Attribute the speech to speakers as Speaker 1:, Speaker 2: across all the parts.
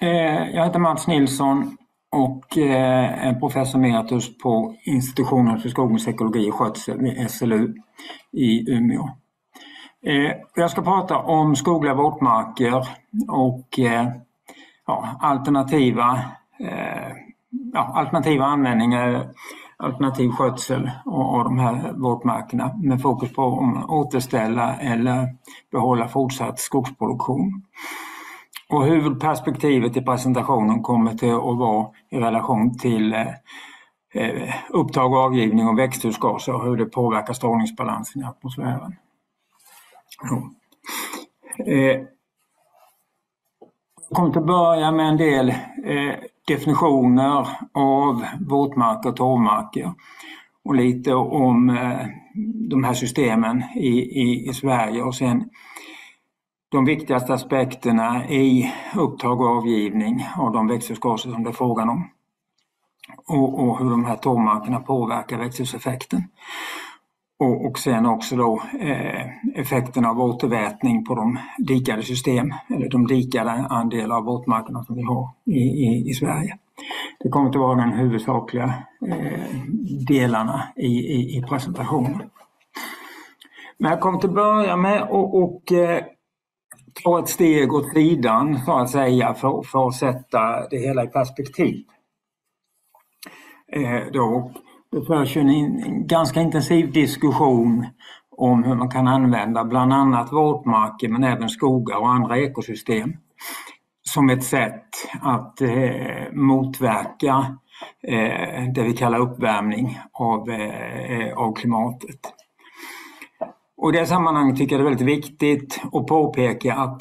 Speaker 1: Jag heter Mats Nilsson och är professor emeritus på Institutionen för skogens ekologi och skötsel vid SLU i Umeå. Jag ska prata om skogliga våtmarker och alternativa användningar, alternativ skötsel av de här våtmarkerna med fokus på om återställa eller behålla fortsatt skogsproduktion. Och huvudperspektivet i presentationen kommer till att vara i relation till upptag och avgivning av växthusgaser och hur det påverkar strålningsbalansen i atmosfären. Jag kommer att börja med en del definitioner av våtmarker och torvmarker och lite om de här systemen i Sverige och sen de viktigaste aspekterna i upptag och avgivning av de växthusgaser som det är frågan om och hur de här torvmarkerna påverkar växthuseffekten. Och sen också då effekten av återvätning på de dikade system eller de dikade andelar av våtmarkerna som vi har i Sverige. Det kommer att vara den huvudsakliga delarna i presentationen. Men jag kommer att börja med att ta ett steg åt sidan så att säga för att sätta det hela i perspektiv. Det förs en ganska intensiv diskussion om hur man kan använda bland annat våtmarker men även skogar och andra ekosystem som ett sätt att motverka det vi kallar uppvärmning av klimatet. Och i det sammanhanget tycker jag det är väldigt viktigt att påpeka att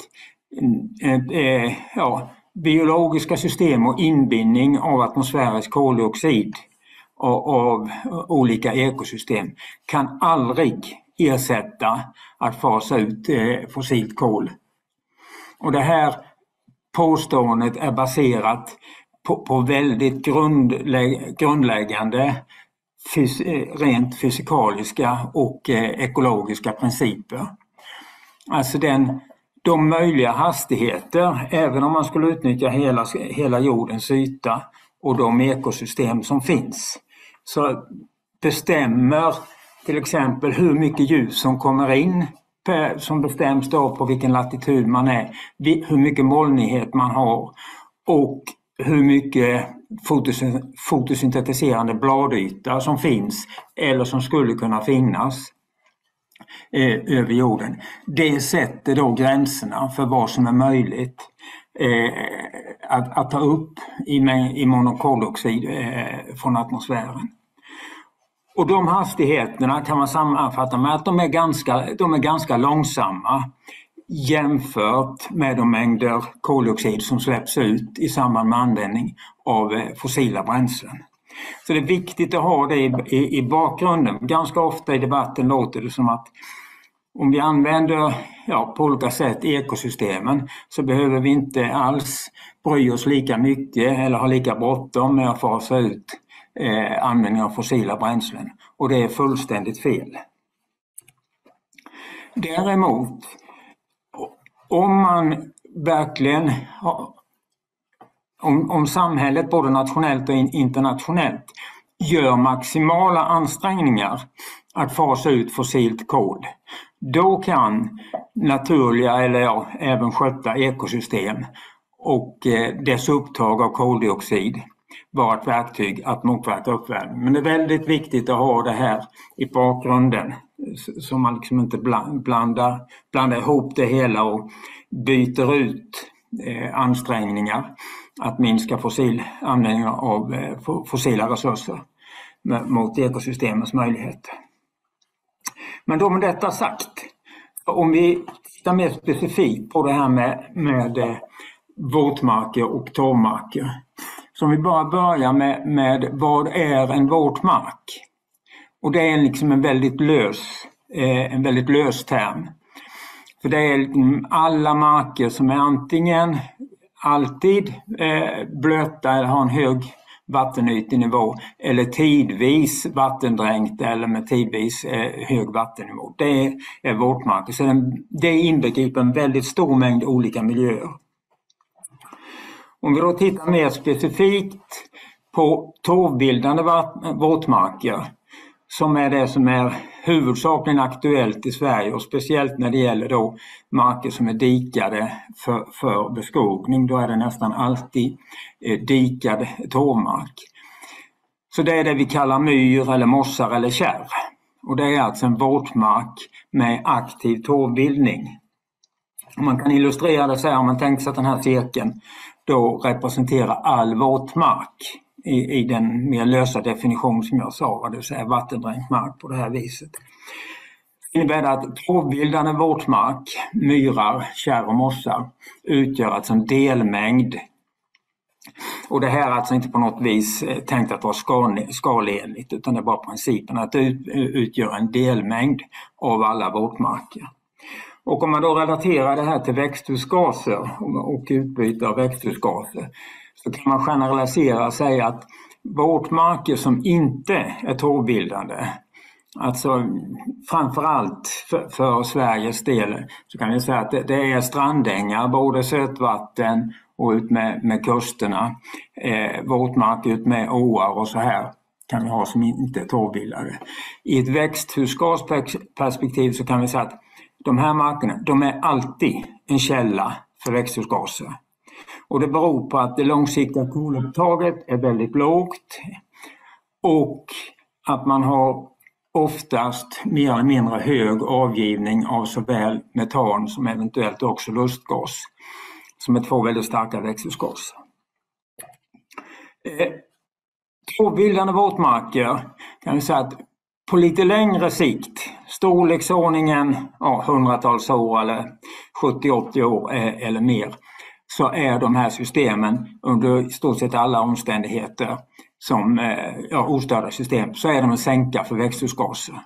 Speaker 1: biologiska system och inbindning av atmosfärisk koldioxid av olika ekosystem kan aldrig ersätta att fasa ut fossilt kol. Och det här påståendet är baserat på väldigt grundläggande rent fysikaliska och ekologiska principer. Alltså de möjliga hastigheter, även om man skulle utnyttja hela jordens yta och de ekosystem som finns, så bestämmer till exempel hur mycket ljus som kommer in, som bestäms då på vilken latitud man är, hur mycket molnighet man har och hur mycket fotosyntetiserande bladyta som finns eller som skulle kunna finnas över jorden. Det sätter då gränserna för vad som är möjligt att ta upp i monokoldioxid från atmosfären. Och de hastigheterna kan man sammanfatta med att de är ganska långsamma jämfört med de mängder koldioxid som släpps ut i samband med användning av fossila bränslen. Så det är viktigt att ha det i bakgrunden. Ganska ofta i debatten låter det som att om vi använder på olika sätt ekosystemen så behöver vi inte alls bry oss lika mycket eller ha lika bråttom med att fasa ut användning av fossila bränslen. Och det är fullständigt fel. Däremot, om man verkligen om samhället både nationellt och internationellt gör maximala ansträngningar att fasa ut fossilt kol, då kan naturliga eller även skötta ekosystem och dess upptag av koldioxid vara ett verktyg att motverka uppvärmning. Men det är väldigt viktigt att ha det här i bakgrunden så man liksom inte blandar ihop det hela och byter ut ansträngningar att minska användningen av fossila resurser mot ekosystemens möjligheter. Men då med detta sagt, om vi tittar mer specifikt på det här med våtmarker och torvmarker. Så om vi bara börjar med vad är en våtmark? Och det är liksom en väldigt lös term. För det är alla marker som är antingen alltid blöta eller har en hög vattenytenivå eller tidvis vattendränkt eller med tidvis hög vattennivå. Det är våtmarker. Så det inbegriper en väldigt stor mängd olika miljöer. Om vi då tittar mer specifikt på torvbildande våtmarker, som är det som är huvudsakligen aktuellt i Sverige, och speciellt när det gäller då marker som är dikade för beskogning, då är det nästan alltid dikad torvmark. Så det är det vi kallar myr eller mossar eller kärr. Och det är alltså en våtmark med aktiv torvbildning. Man kan illustrera det så här, om man tänker sig att den här cirkeln då representerar all våtmark i den mer lösa definition som jag sa, det vill säga vattendränkt mark på det här viset. Det innebär att torvbildande våtmark, myrar, kärr och mossar utgör alltså en delmängd. Och det här är alltså inte på något vis tänkt att vara skalenligt, utan det är bara principen att det utgör en delmängd av alla våtmarker. Och om man då relaterar det här till växthusgaser och utbyte av växthusgaser, så kan man generalisera och säga att våtmarker som inte är torvbildande, alltså framförallt för Sveriges del, så kan vi säga att det är strandängar, både sötvatten och ut med kusterna, våtmarker ut med åar och så här kan vi ha som inte är torvbildade. I ett växthusgasperspektiv så kan vi säga att de här markerna, de är alltid en källa för växthusgaser. Och det beror på att det långsiktiga kolupptaget är väldigt lågt och att man har oftast mer eller mindre hög avgivning av såväl metan som eventuellt också lustgas, som är två väldigt starka växthusgaser. Torvbildande våtmarker kan vi säga att på lite längre sikt, storleksordningen hundratals år eller 70-80 år eller mer, så är de här systemen under i stort sett alla omständigheter som ostörda system, så är de en sänka för växthusgaser.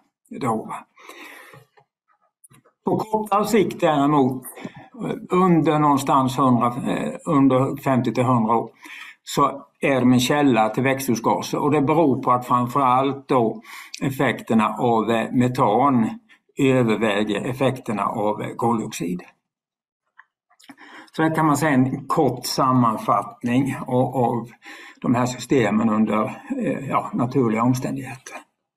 Speaker 1: På kortare sikt däremot, under någonstans under 50-100 år, så är de en källa till växthusgaser, och det beror på att framförallt då effekterna av metan överväger effekterna av koldioxid. Så här kan man säga en kort sammanfattning av de här systemen under naturliga omständigheter.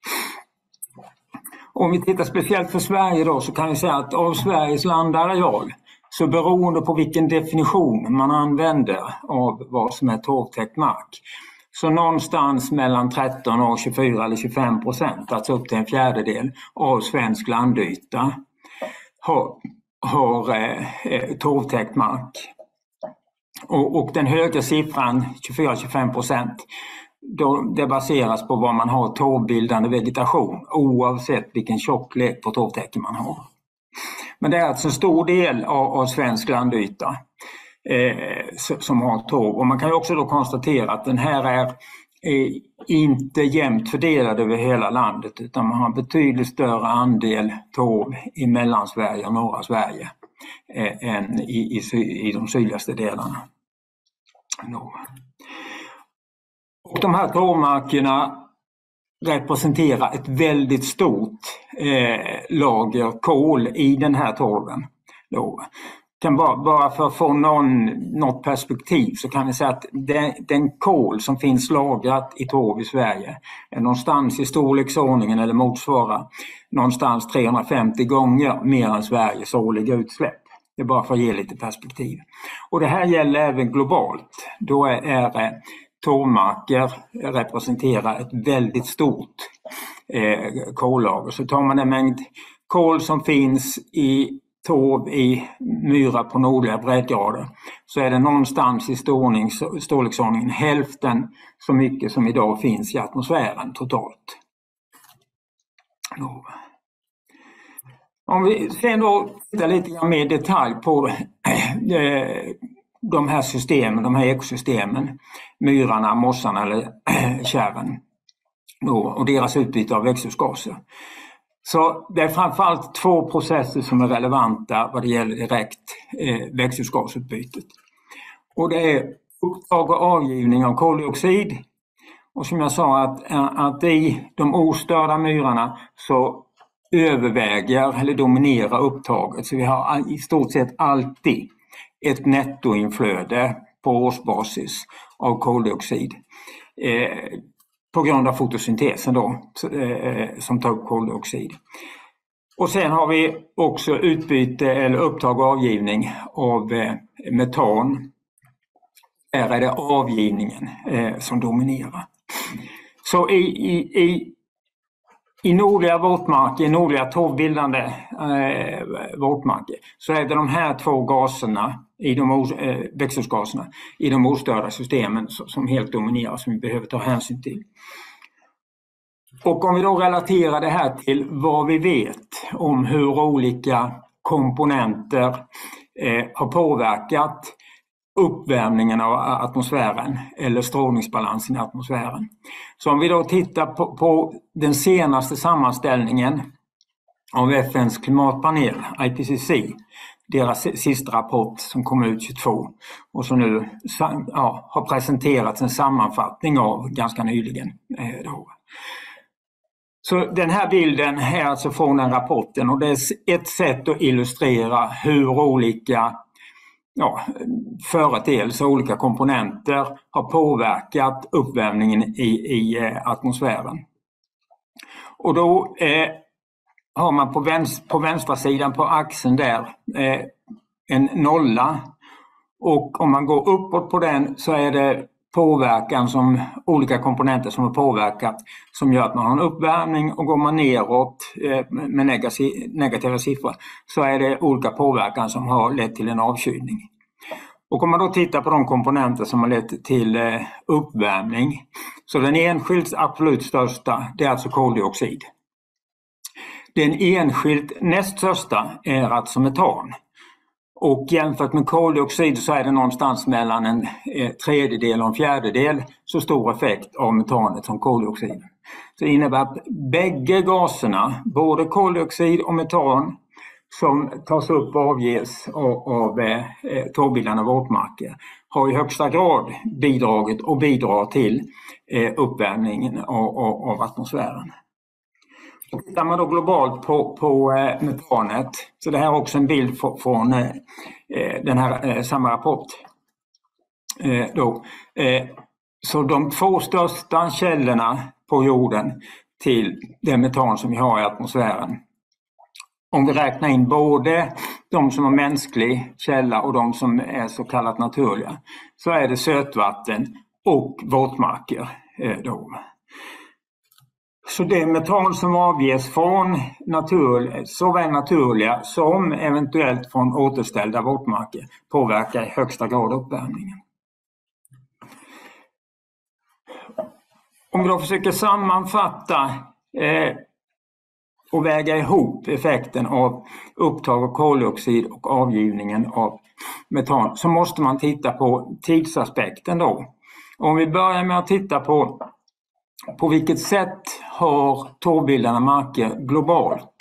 Speaker 1: Om vi tittar speciellt för Sverige då, så kan vi säga att av Sveriges landareal, så beroende på vilken definition man använder av vad som är torvtäckt mark, så någonstans mellan 13 och 24 eller 25%, alltså upp till en fjärdedel av svensk landyta har torvtäckt mark. Och den högre siffran, 24-25%, det baseras på vad man har torvbildande vegetation, oavsett vilken tjocklek på torvtäcke man har. Men det är alltså en stor del av svensk landyta som har torv. Och man kan ju också då konstatera att den här är inte jämnt fördelad över hela landet, utan man har en betydligt större andel torv i Mellansverige och norra Sverige än i de sydligaste delarna. Och de här torvmarkerna representerar ett väldigt stort lager kol i den här torven. Bara för att få något perspektiv så kan vi säga att den kol som finns lagrat i torv i Sverige är någonstans i storleksordningen eller motsvarar någonstans 350 gånger mer än Sveriges årliga utsläpp. Det är bara för att ge lite perspektiv. Och det här gäller även globalt. Då är torvmarker representerar ett väldigt stort kollager. Så tar man en mängd kol som finns i torv i myrar på nordliga breddgrader, så är det någonstans i storleksordningen hälften så mycket som idag finns i atmosfären totalt. Om vi sen då tittar lite mer detalj på de här systemen, de här ekosystemen, myrarna, mossarna eller kärren och deras utbyte av växthusgaser. Så det är framförallt två processer som är relevanta vad det gäller direkt växthusgasutbytet. Och det är upptag och avgivning av koldioxid. Och som jag sa att i de ostörda myrarna så överväger eller dominerar upptaget. Så vi har i stort sett alltid ett nettoinflöde på årsbasis av koldioxid på grund av fotosyntesen då, som tar upp koldioxid. Och sen har vi också utbyte eller upptag och avgivning av metan. Här är det avgivningen som dominerar. Så i nordliga våtmarker, i nordliga torvbildande våtmarker, så är det de här två gaserna, växthusgaserna, i de ostörda systemen som helt dominerar, som vi behöver ta hänsyn till. Och om vi då relaterar det här till vad vi vet om hur olika komponenter har påverkat uppvärmningen av atmosfären eller strålningsbalansen i atmosfären. Så om vi då tittar på den senaste sammanställningen av FNs klimatpanel, IPCC, deras sista rapport som kom ut 22 och som nu har presenterats en sammanfattning av ganska nyligen. Så den här bilden är alltså från den rapporten, och det är ett sätt att illustrera hur olika företeelser, olika komponenter har påverkat uppvärmningen i atmosfären. Och då har man på vänstra sidan på axeln där en nolla, och om man går uppåt på den så är det påverkan som olika komponenter som har påverkat som gör att man har en uppvärmning, och går man neråt med negativa siffror så är det olika påverkan som har lett till en avkylning. Och om man då tittar på de komponenter som har lett till uppvärmning, så den enskilt absolut största, det är alltså koldioxid. Den enskilt näst största är alltså metan. Och jämfört med koldioxid så är det någonstans mellan en tredjedel och en fjärdedel så stor effekt av metanet som koldioxid. Så det innebär att bägge gaserna, både koldioxid och metan, som tas upp och avges av torvbildande våtmarker, har i högsta grad bidragit och bidrar till uppvärmningen av atmosfären. Tittar man då globalt på metanet, så det här är också en bild från den här samma rapport. Så de två största källorna på jorden till det metan som vi har i atmosfären, om vi räknar in både de som har mänsklig källa och de som är så kallat naturliga, så är det sötvatten och våtmarker då. Så det metan som avges från såväl naturliga som eventuellt från återställda våtmarker påverkar i högsta grad uppvärmningen. Om vi då försöker sammanfatta och väga ihop effekten av upptag av koldioxid och avgivningen av metan, så måste man titta på tidsaspekten då. Om vi börjar med att titta på vilket sätt har torvbildande marker globalt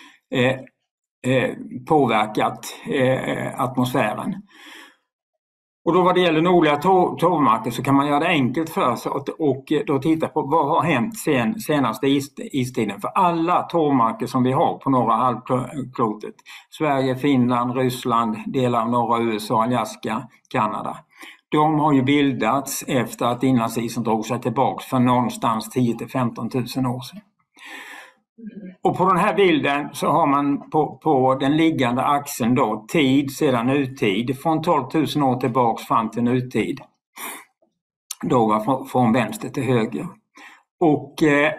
Speaker 1: påverkat atmosfären. Och då vad det gäller nordliga torvmarker så kan man göra det enkelt för sig och då titta på vad har hänt senaste istiden för alla torvmarker som vi har på norra halvklotet. Sverige, Finland, Ryssland, delar av norra USA, Alaska, Kanada. De har ju bildats efter att inlandsisen drog sig tillbaka för någonstans 10 till 15 000 år sedan. Och på den här bilden så har man på den liggande axeln då tid sedan nutid, från 12 000 år tillbaks fram till nutid. Då från vänster till höger. Och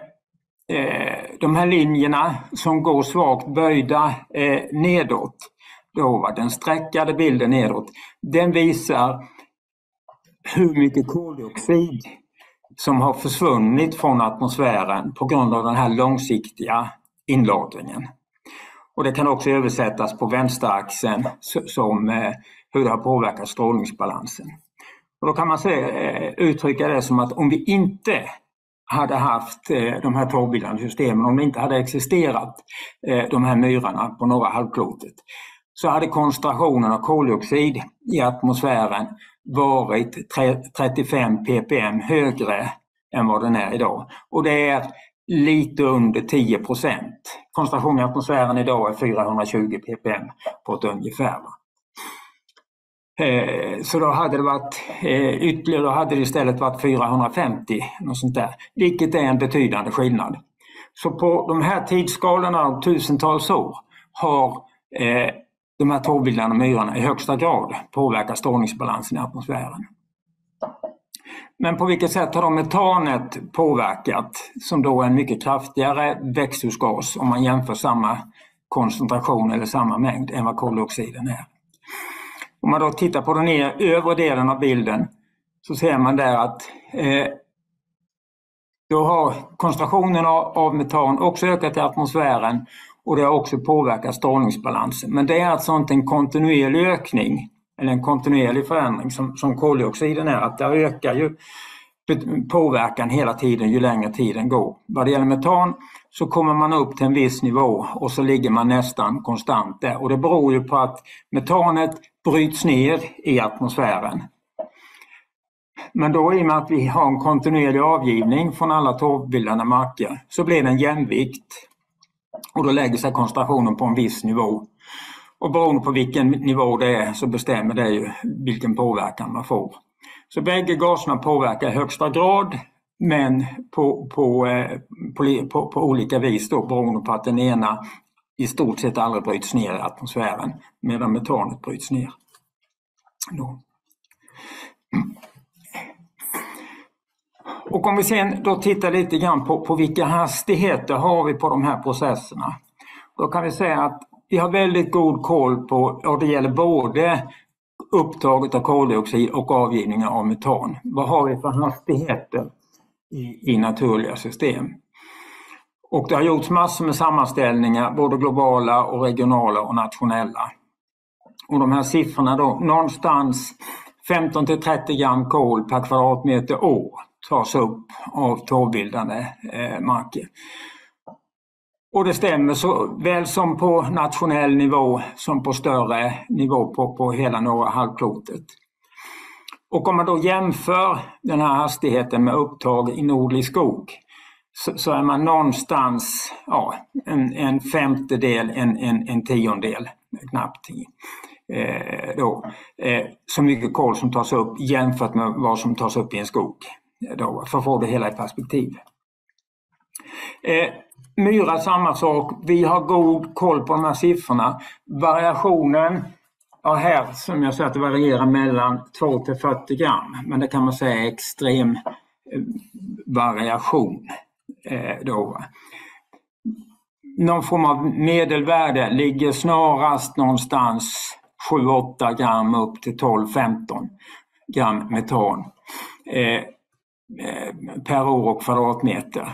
Speaker 1: de här linjerna som går svagt böjda nedåt, då var den sträckade bilden nedåt, den visar hur mycket koldioxid som har försvunnit från atmosfären på grund av den här långsiktiga inlagringen. Och det kan också översättas på vänsteraxeln som hur det har påverkat strålningsbalansen. Och då kan man uttrycka det som att om vi inte hade haft de här torvbildande systemen, om det inte hade existerat de här myrarna på norra halvklotet, så hade koncentrationen av koldioxid i atmosfären varit 35 ppm högre än vad den är idag. Och det är lite under 10%. Koncentrationen i atmosfären idag är 420 ppm på ett ungefär. Så då hade det varit ytterligare, då hade det istället varit 450, något sånt där, vilket är en betydande skillnad. Så på de här tidsskalorna av tusentals år har de här torvbildande myrarna i högsta grad påverkat strålningsbalansen i atmosfären. Men på vilket sätt har då metanet påverkat, som då är en mycket kraftigare växthusgas om man jämför samma koncentration eller samma mängd än vad koldioxiden är? Om man då tittar på den övre delen av bilden så ser man där att då har koncentrationen av metan också ökat i atmosfären och det har också påverkat strålningsbalansen. Men det är alltså inte en kontinuerlig ökning eller en kontinuerlig förändring som koldioxiden är, att det ökar ju påverkan hela tiden ju längre tiden går. Vad det gäller metan så kommer man upp till en viss nivå och så ligger man nästan konstant där, och det beror ju på att metanet bryts ner i atmosfären. Men då i och med att vi har en kontinuerlig avgivning från alla torvbildande marker så blir det en jämvikt och då lägger sig koncentrationen på en viss nivå. Och beroende på vilken nivå det är så bestämmer det ju vilken påverkan man får. Så bägge gaserna påverkar i högsta grad, men på olika vis då, beroende på att den ena i stort sett aldrig bryts ner i atmosfären medan metanet bryts ner. Och om vi sen då tittar lite grann på vilka hastigheter har vi på de här processerna, då kan vi säga att vi har väldigt god koll på, och det gäller både upptaget av koldioxid och avgivningen av metan. Vad har vi för hastigheter i naturliga system? Och det har gjorts massor med sammanställningar, både globala och regionala och nationella. Och de här siffrorna då, någonstans 15 till 30 gram kol per kvadratmeter år tas upp av torvbildande marker. Och det stämmer så väl som på nationell nivå som på större nivå på hela norra halvklotet. Och om man då jämför den här hastigheten med upptag i nordlig skog så är man någonstans en femtedel, en tiondel, knappt så mycket kol som tas upp jämfört med vad som tas upp i en skog. Då, för att få det hela i perspektiv. Myra samma sak, vi har god koll på de här siffrorna. Variationen här, som jag sa, att det varierar mellan 2 till 40 gram, men det kan man säga är extrem variation. Någon form av medelvärde ligger snarast någonstans 7-8 gram upp till 12-15 gram metan per år och kvadratmeter.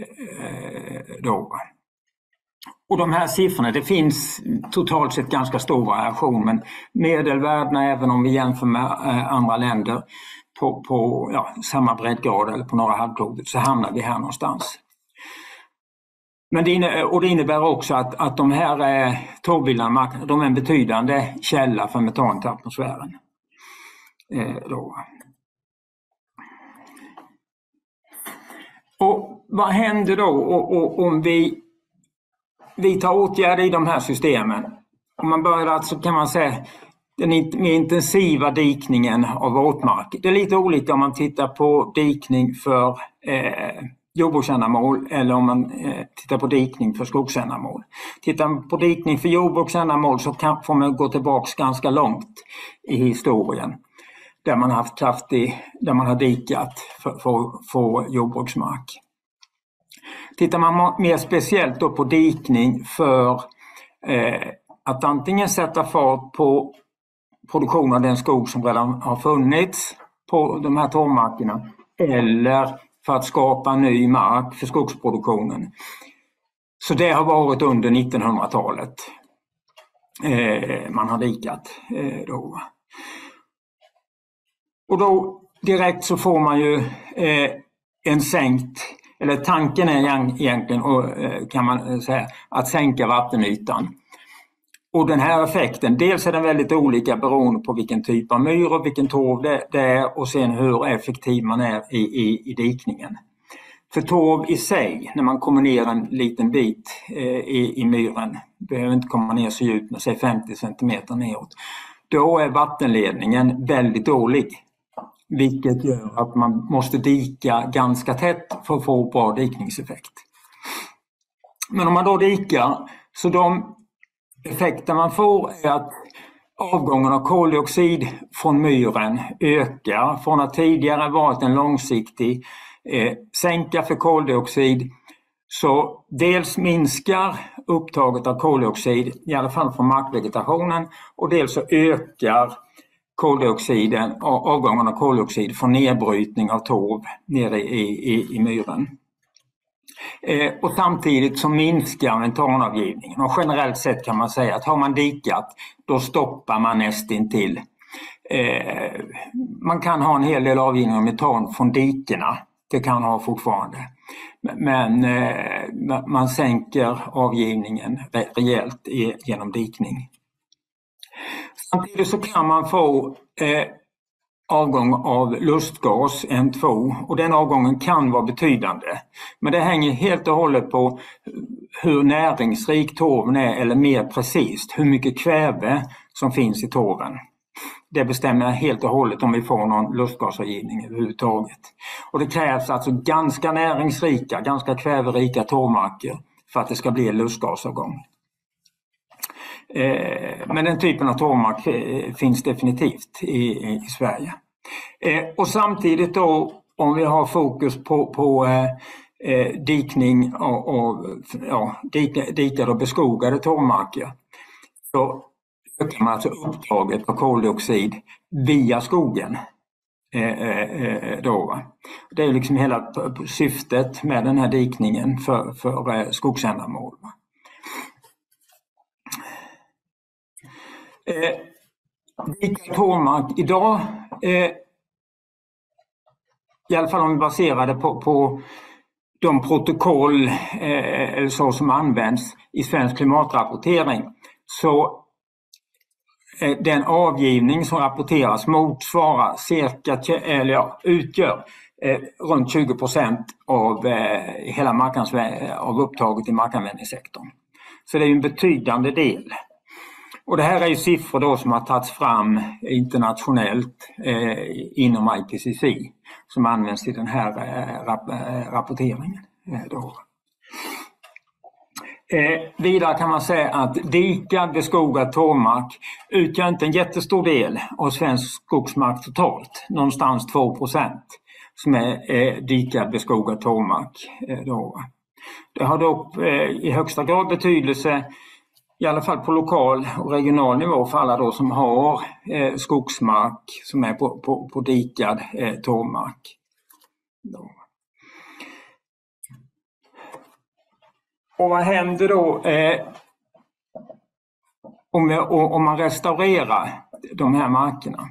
Speaker 1: Och de här siffrorna, det finns totalt sett ganska stor variation, men medelvärdena, även om vi jämför med andra länder på samma breddgrad eller på några halvklotet, så hamnar vi här någonstans. Men det innebär också att de här torvbildande markerna, de är en betydande källa för metan till atmosfären. Och vad händer då om vi tar åtgärder i de här systemen? Om man börjar alltså, kan man säga, den mer intensiva dikningen av våtmark. Det är lite olika om man tittar på dikning för jordbruksändamål eller om man tittar på dikning för skogsändamål. Tittar man på dikning för jordbruksändamål så får man gå tillbaka ganska långt i historien. Där man har dikat för att få jordbruksmark. Tittar man mer speciellt då på dikning för att antingen sätta fart på produktion av den skog som redan har funnits på de här torvmarkerna, eller för att skapa ny mark för skogsproduktionen. Så det har varit under 1900-talet man har dikat då. Och då direkt så får man ju en sänkt, eller tanken är egentligen, kan man säga, att sänka vattenytan. Och den här effekten, dels är den väldigt olika beroende på vilken typ av myr och vilken torv det är, och sen hur effektiv man är i dikningen. För torv i sig, när man kommer ner en liten bit i myren, behöver inte komma ner så djupt med sig 50 cm neråt, då är vattenledningen väldigt dålig. Vilket gör att man måste dika ganska tätt för att få bra dikningseffekt. Men om man då dikar, så de effekter man får är att avgången av koldioxid från myren ökar från att tidigare varit en långsiktig sänka för koldioxid. Så dels minskar upptaget av koldioxid, i alla fall från markvegetationen, och dels så ökar avgången av koldioxid från nedbrytning av torv nere i myren. Och samtidigt så minskar metanavgivningen, och generellt sett kan man säga att har man dikat, då stoppar man nästintill. Man kan ha en hel del avgivning av metan från dikena, det kan ha fortfarande. Men man sänker avgivningen rejält genom dikning. Samtidigt så kan man få avgång av lustgas, N2, och den avgången kan vara betydande. Men det hänger helt och hållet på hur näringsrik torven är, eller mer precis hur mycket kväve som finns i torven. Det bestämmer helt och hållet om vi får någon lustgasavgivning överhuvudtaget. Och det krävs alltså ganska näringsrika, ganska kväverika torvmarker för att det ska bli en lustgasavgång. Men den typen av torvmark finns definitivt i Sverige. Och samtidigt då, om vi har fokus på dikning och dikade och beskogade torvmarker, så ökar man alltså upptaget av koldioxid via skogen. Då. Det är liksom hela syftet med den här dikningen för skogsändamål. Dikad torvmark idag, i alla fall om vi baserar det på de protokoll så som används i svensk klimatrapportering, så den avgivning som rapporteras motsvarar utgör runt 20% av hela av upptaget i markanvändningssektorn. Så det är en betydande del. Och det här är ju siffror då som har tagits fram internationellt inom IPCC, som används i den här rapporteringen. Vidare kan man säga att dikad beskogad torvmark utgör inte en jättestor del av svensk skogsmark totalt, någonstans 2% som är dikad beskogad torvmark. Det har dock i högsta grad betydelse, i alla fall på lokal och regional nivå, för alla då som har skogsmark som är på dikad torvmark. Och vad händer då om man restaurerar de här markerna?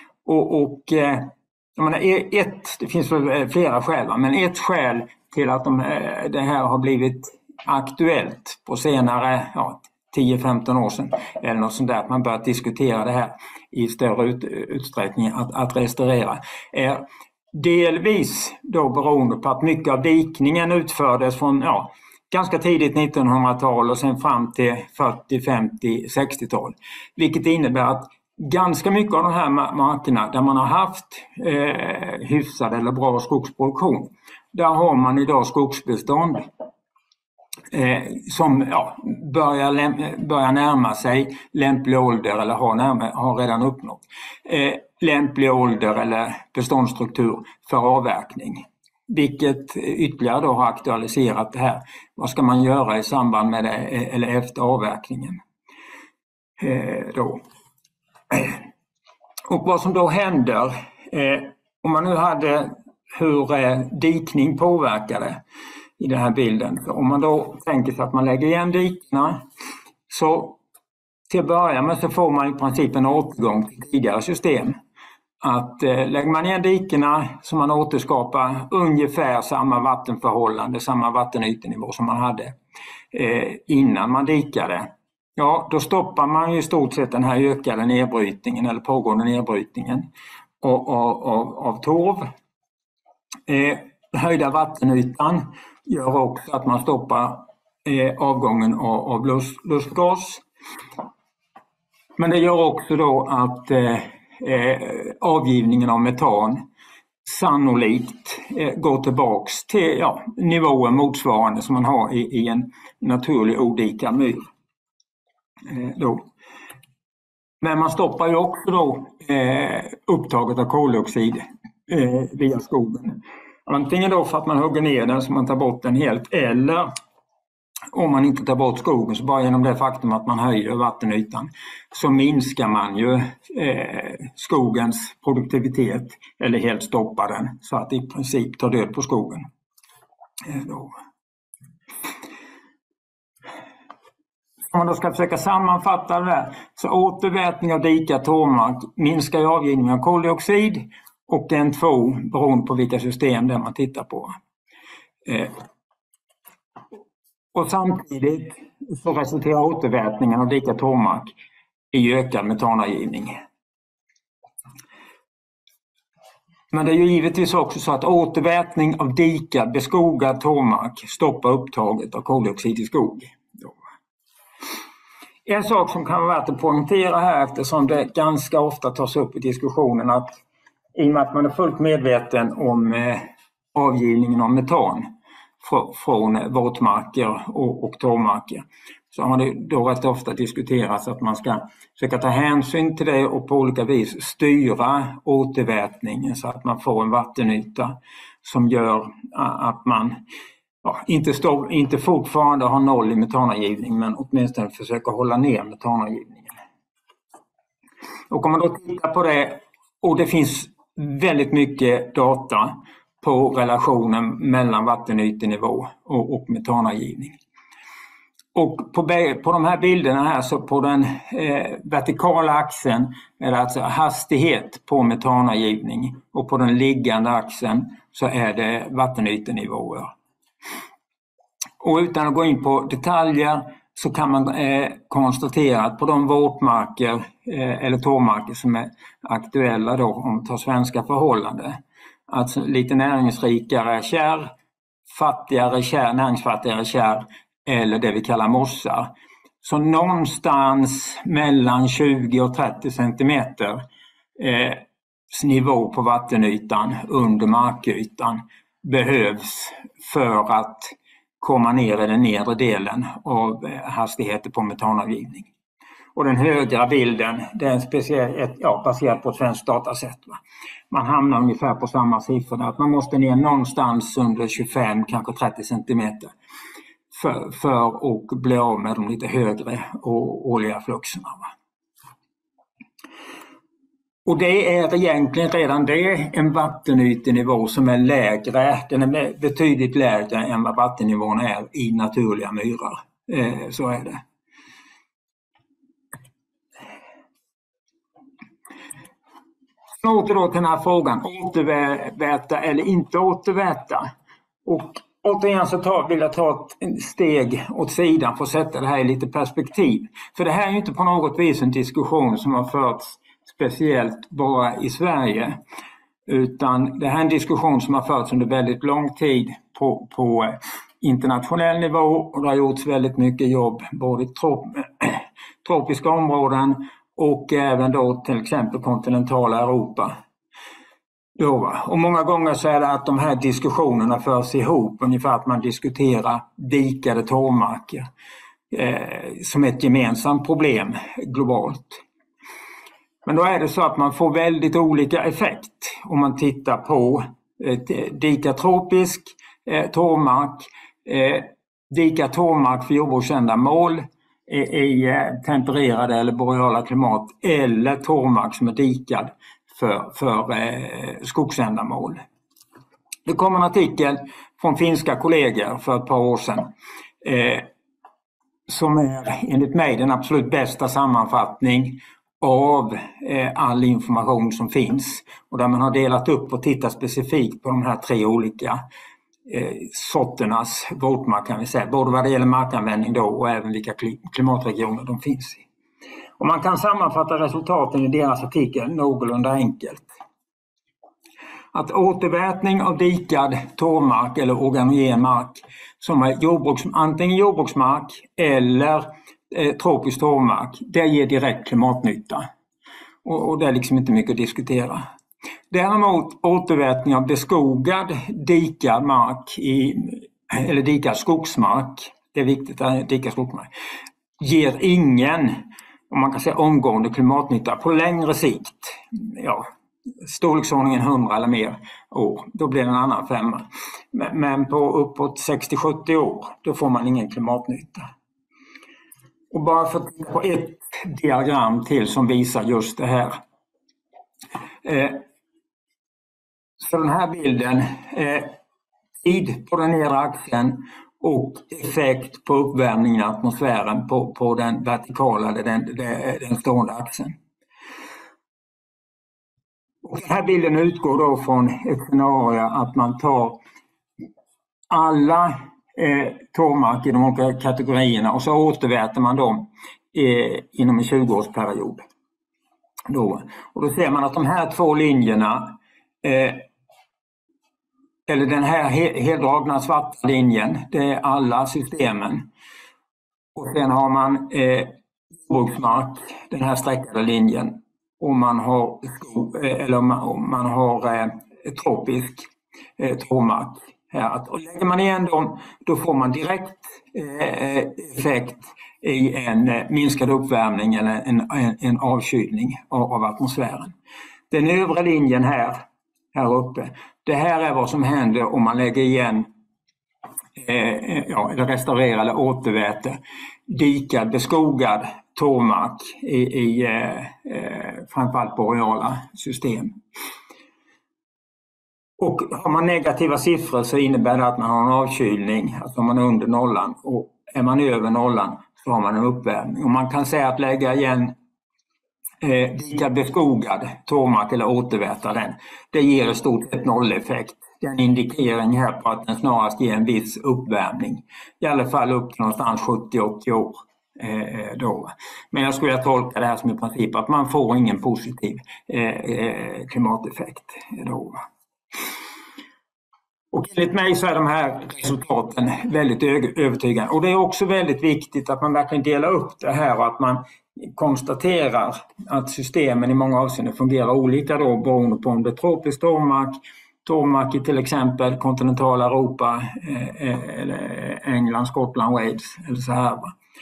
Speaker 1: Det finns väl flera skäl, men ett skäl till att det här har blivit aktuellt på senare 10-15 år sedan eller något sånt där, att man börjat diskutera det här i större utsträckning att restaurera, är delvis då beroende på att mycket av dikningen utfördes från ganska tidigt 1900-tal och sen fram till 40, 50, 60-tal. Vilket innebär att ganska mycket av de här markerna där man har haft hyfsad eller bra skogsproduktion, där har man idag skogsbestånd som börjar närma sig lämplig ålder eller har redan uppnått lämplig ålder eller beståndsstruktur för avverkning. Vilket ytterligare då har aktualiserat det här. Vad ska man göra i samband med det eller efter avverkningen? Och vad som då händer, om man nu hade hur dikning påverkade i den här bilden. Om man då tänker sig att man lägger igen dikna, så till att börja med så får man i princip en återgång till tidigare system. Att lägger man igen dikena så man återskapar ungefär samma vattenförhållande, samma vattenytenivå som man hade innan man dikade. Ja, då stoppar man ju i stort sett den här ökade nedbrytningen eller pågående nedbrytningen av torv. Höjda vattenytan gör också att man stoppar avgången av lustgas. Men det gör också då att avgivningen av metan sannolikt går tillbaks till nivåer motsvarande som man har i en naturlig odikad myr. Men man stoppar ju också då upptaget av koldioxid via skogen. Antingen då för att man hugger ner den så man tar bort den helt, eller om man inte tar bort skogen så bara genom det faktum att man höjer vattenytan så minskar man ju skogens produktivitet eller helt stoppar den så att det i princip tar död på skogen. Om man då ska försöka sammanfatta det här, så återvätning av dikad torvmark minskar ju avgivningen av koldioxid och N2 beroende på vilka system det man tittar på. Och samtidigt så resulterar återvätningen av dikad torvmark i ökad metanavgivning. Men det är ju givetvis också så att återvätning av dikad beskogad torvmark stoppar upptaget av koldioxid i skog. En sak som kan vara värt att poängtera här, eftersom det ganska ofta tas upp i diskussionen, att i och med att man är fullt medveten om avgivningen av metan från våtmarker och torvmarker, så har det då rätt ofta diskuterats att man ska försöka ta hänsyn till det och på olika vis styra återvätningen så att man får en vattenyta som gör att man inte fortfarande har noll i metanavgivning, men åtminstone försöka hålla ner metanavgivningen. Och om man då tittar på det, och det finns väldigt mycket data på relationen mellan vattenytenivå och metanavgivning. Och på de här bilderna här, så på den vertikala axeln är det alltså hastighet på metanavgivning och på den liggande axeln så är det vattenytenivåer. Och utan att gå in på detaljer så kan man konstatera att på de våtmarker eller torvmarker som är aktuella då om vi tar svenska förhållanden, alltså lite näringsrikare kärr, fattigare kärr, näringsfattigare kärr eller det vi kallar mossar. Så någonstans mellan 20 och 30 centimeter nivå på vattenytan under markytan behövs för att komma ner i den nedre delen av hastigheter på metanavgivning. Och den högra bilden, det är baserat på ett svenskt datasätt. Man hamnar ungefär på samma siffror, att man måste ner någonstans under 25, kanske 30 centimeter för att bli av med de lite högre årliga fluxerna. Och det är egentligen redan det en vattenytenivå som är lägre, den är betydligt lägre än vad vattennivån är i naturliga myrar. Så är det. Åter då till den här frågan, återväta eller inte återväta. Och återigen så vill jag ta ett steg åt sidan för att sätta det här i lite perspektiv. För det här är ju inte på något vis en diskussion som har förts speciellt bara i Sverige, utan det här är en diskussion som har förts under väldigt lång tid på internationell nivå, och det har gjorts väldigt mycket jobb både i tropiska områden och även då till exempel kontinentala Europa. Och många gånger så är det att de här diskussionerna förs ihop, ungefär att man diskuterar dikade torvmarker som ett gemensamt problem globalt. Men då är det så att man får väldigt olika effekt om man tittar på dikad tropisk torvmark, dikad torvmark för jordbruksändamål i tempererade eller boreala klimat, eller torvmark som är dikad för skogsändamål. Det kom en artikel från finska kollegor för ett par år sedan som är enligt mig den absolut bästa sammanfattning av all information som finns, och där man har delat upp och tittat specifikt på de här tre olika sorternas våtmark, kan vi säga, både vad det gäller markanvändning då och även vilka klimatregioner de finns i. Och man kan sammanfatta resultaten i deras artikel någorlunda enkelt. Att återvätning av dikad torvmark eller organogen mark som är antingen jordbruksmark eller tropisk torvmark, det ger direkt klimatnytta. Och det är liksom inte mycket att diskutera. Däremot återvätning av beskogad dikad mark eller dikad skogsmark, det är viktigt att dikad skogsmark, ger ingen, om man kan säga, omgående klimatnytta på längre sikt. Ja, storleksordningen 100 eller mer år, då blir det en annan femma. Men på uppåt 60-70 år, då får man ingen klimatnytta. Och bara för att titta på ett diagram till som visar just det här. Så den här bilden, tid på den nedre axeln och effekt på uppvärmningen i atmosfären på den vertikala eller den stående axeln. Och den här bilden utgår då från ett scenario att man tar alla torvmark i de olika kategorierna och så återväter man dem inom en 20-årsperiod. Och då ser man att de här två linjerna, eller den här heldragna svarta linjen, det är alla systemen. Och sen har man jordbruksmark, den här streckade linjen, och man har man har tropisk torvmark. Och lägger man igen dem, då får man direkt effekt i en minskad uppvärmning eller en avkylning av atmosfären. Den övre linjen här uppe, det här är vad som händer om man lägger igen eller restaurerar eller återväter dikad, beskogad torvmark i framförallt boreala system. Och har man negativa siffror så innebär det att man har en avkylning, alltså om man är under nollan, och är man över nollan så har man en uppvärmning. Och man kan säga att lägga igen dikad beskogad torvmark eller återväta den, det ger i stort sett nolleffekt. Det är en indikering här på att den snarast ger en viss uppvärmning. I alla fall upp till någonstans 70-80 år. Men jag skulle tolka det här som i princip att man får ingen positiv klimateffekt då. Och enligt mig så är de här resultaten väldigt övertygande. Och det är också väldigt viktigt att man verkligen delar upp det här och att man konstaterar att systemen i många avseenden fungerar olika då, beroende på om det är tropisk torvmark i till exempel kontinentala Europa eller England, Skottland, Wales eller så här.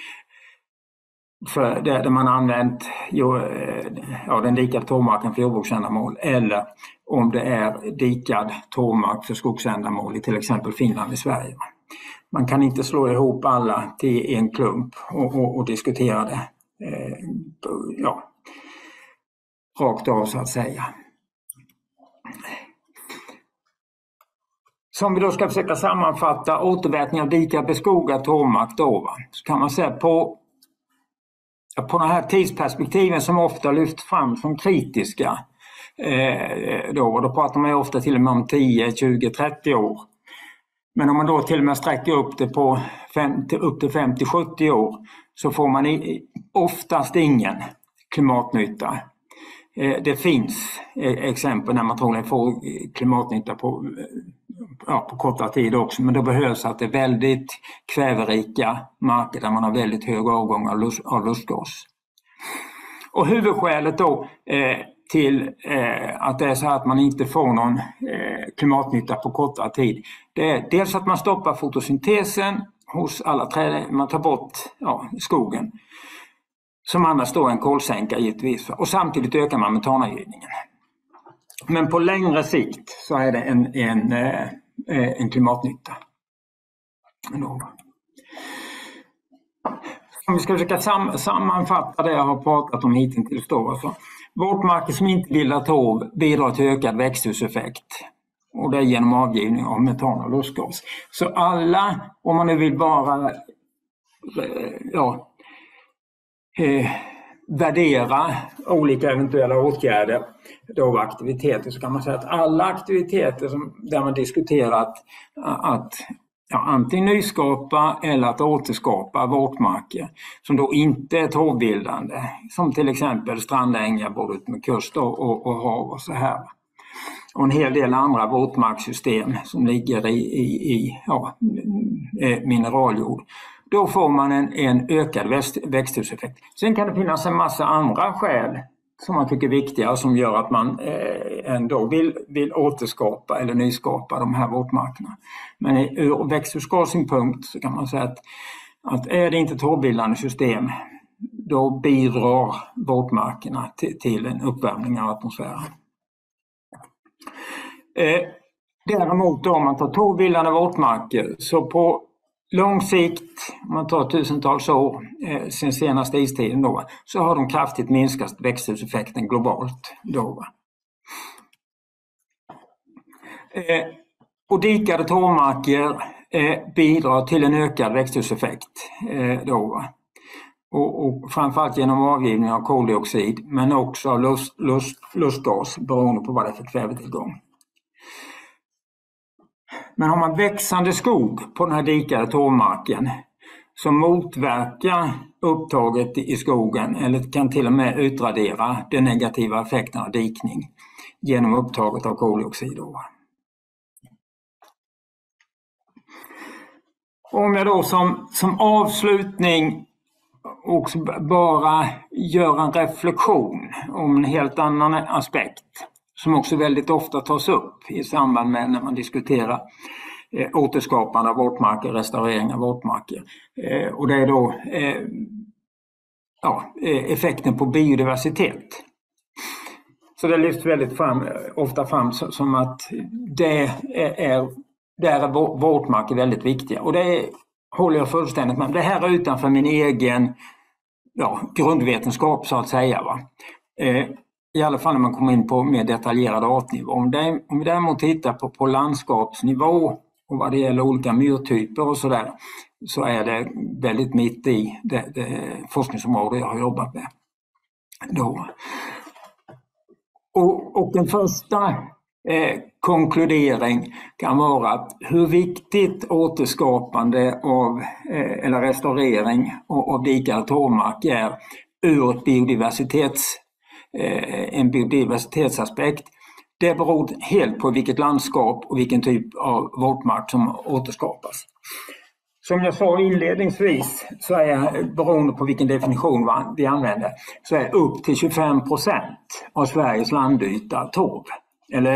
Speaker 1: För där man använt den dikade torvmarken för jordbruksändamål, eller om det är dikad torvmark för skogsändamål i till exempel Finland i Sverige. Man kan inte slå ihop alla till en klump och diskutera det rakt av så att säga. Som vi då ska försöka sammanfatta återvätning av dikad beskogad torvmark då, så kan man säga på de här tidsperspektiven som ofta lyfts fram som kritiska, då pratar man ju ofta till och med om 10, 20, 30 år. Men om man då till och med sträcker upp det på upp till 50-70 år så får man oftast ingen klimatnytta. Det finns exempel när man troligen får klimatnytta på kortare tid också, men då behövs att det är väldigt kväverika marker där man har väldigt hög avgång av lustgas. Och huvudskälet då till att det är så att man inte får någon klimatnytta på kortare tid, det är dels att man stoppar fotosyntesen hos alla träd, man tar bort skogen, som annars då är en kolsänka givetvis, och samtidigt ökar man metanavgivningen. Men på längre sikt så är det en klimatnytta. Om vi ska försöka sammanfatta det jag har pratat om hittills då. Alltså, våtmarker som inte bildar torv bidrar till ökad växthuseffekt. Och det är genom avgivning av metan och lustgas. Så alla, om man nu vill bara värdera olika eventuella åtgärder då aktiviteter, så kan man säga att alla aktiviteter där man diskuterat att antingen nyskapa eller att återskapa våtmarker som då inte är torvbildande, som till exempel strandängar både ut med kust och hav och så här. Och en hel del andra våtmarkssystem som ligger i mineraljord. då får man en ökad växthuseffekt. Sen kan det finnas en massa andra skäl som man tycker är viktiga som gör att man ändå vill återskapa eller nyskapa de här våtmarkerna. Men ur växthusgassynpunkt så kan man säga att är det inte torvbildande system, då bidrar våtmarkerna till en uppvärmning av atmosfären. Däremot om man tar torvbildande våtmarker, så på lång sikt, om man tar tusentals år sen senaste istiden då, så har de kraftigt minskat växthuseffekten globalt då. Och dikade torvmarker bidrar till en ökad växthuseffekt då. Och framförallt genom avgivning av koldioxid, men också av lustgas beroende på vad det är för kvävetillgång. Men har man växande skog på den här dikade torvmarken som motverkar upptaget i skogen eller kan till och med utradera den negativa effekten av dikning genom upptaget av koldioxid. Om jag då som avslutning också bara gör en reflektion om en helt annan aspekt som också väldigt ofta tas upp i samband med när man diskuterar återskapande av våtmarker, restaurering av våtmarker. Och det är då effekten på biodiversitet. Så det lyfts väldigt ofta fram som att där är våtmarker väldigt viktiga. Och det håller jag fullständigt med. Det här är utanför min egen grundvetenskap så att säga. Va? I alla fall när man kommer in på mer detaljerad artnivå. Om vi däremot tittar på landskapsnivå och vad det gäller olika myrtyper och sådär, så är det väldigt mitt i det forskningsområde jag har jobbat med. Då. Och den första konkludering kan vara att hur viktigt återskapande av eller restaurering av dikade torvmark är ur en biodiversitetsaspekt. Det beror helt på vilket landskap och vilken typ av våtmark som återskapas. Som jag sa inledningsvis, så är beroende på vilken definition vi använder, så är upp till 25% av Sveriges landyta torv. Eller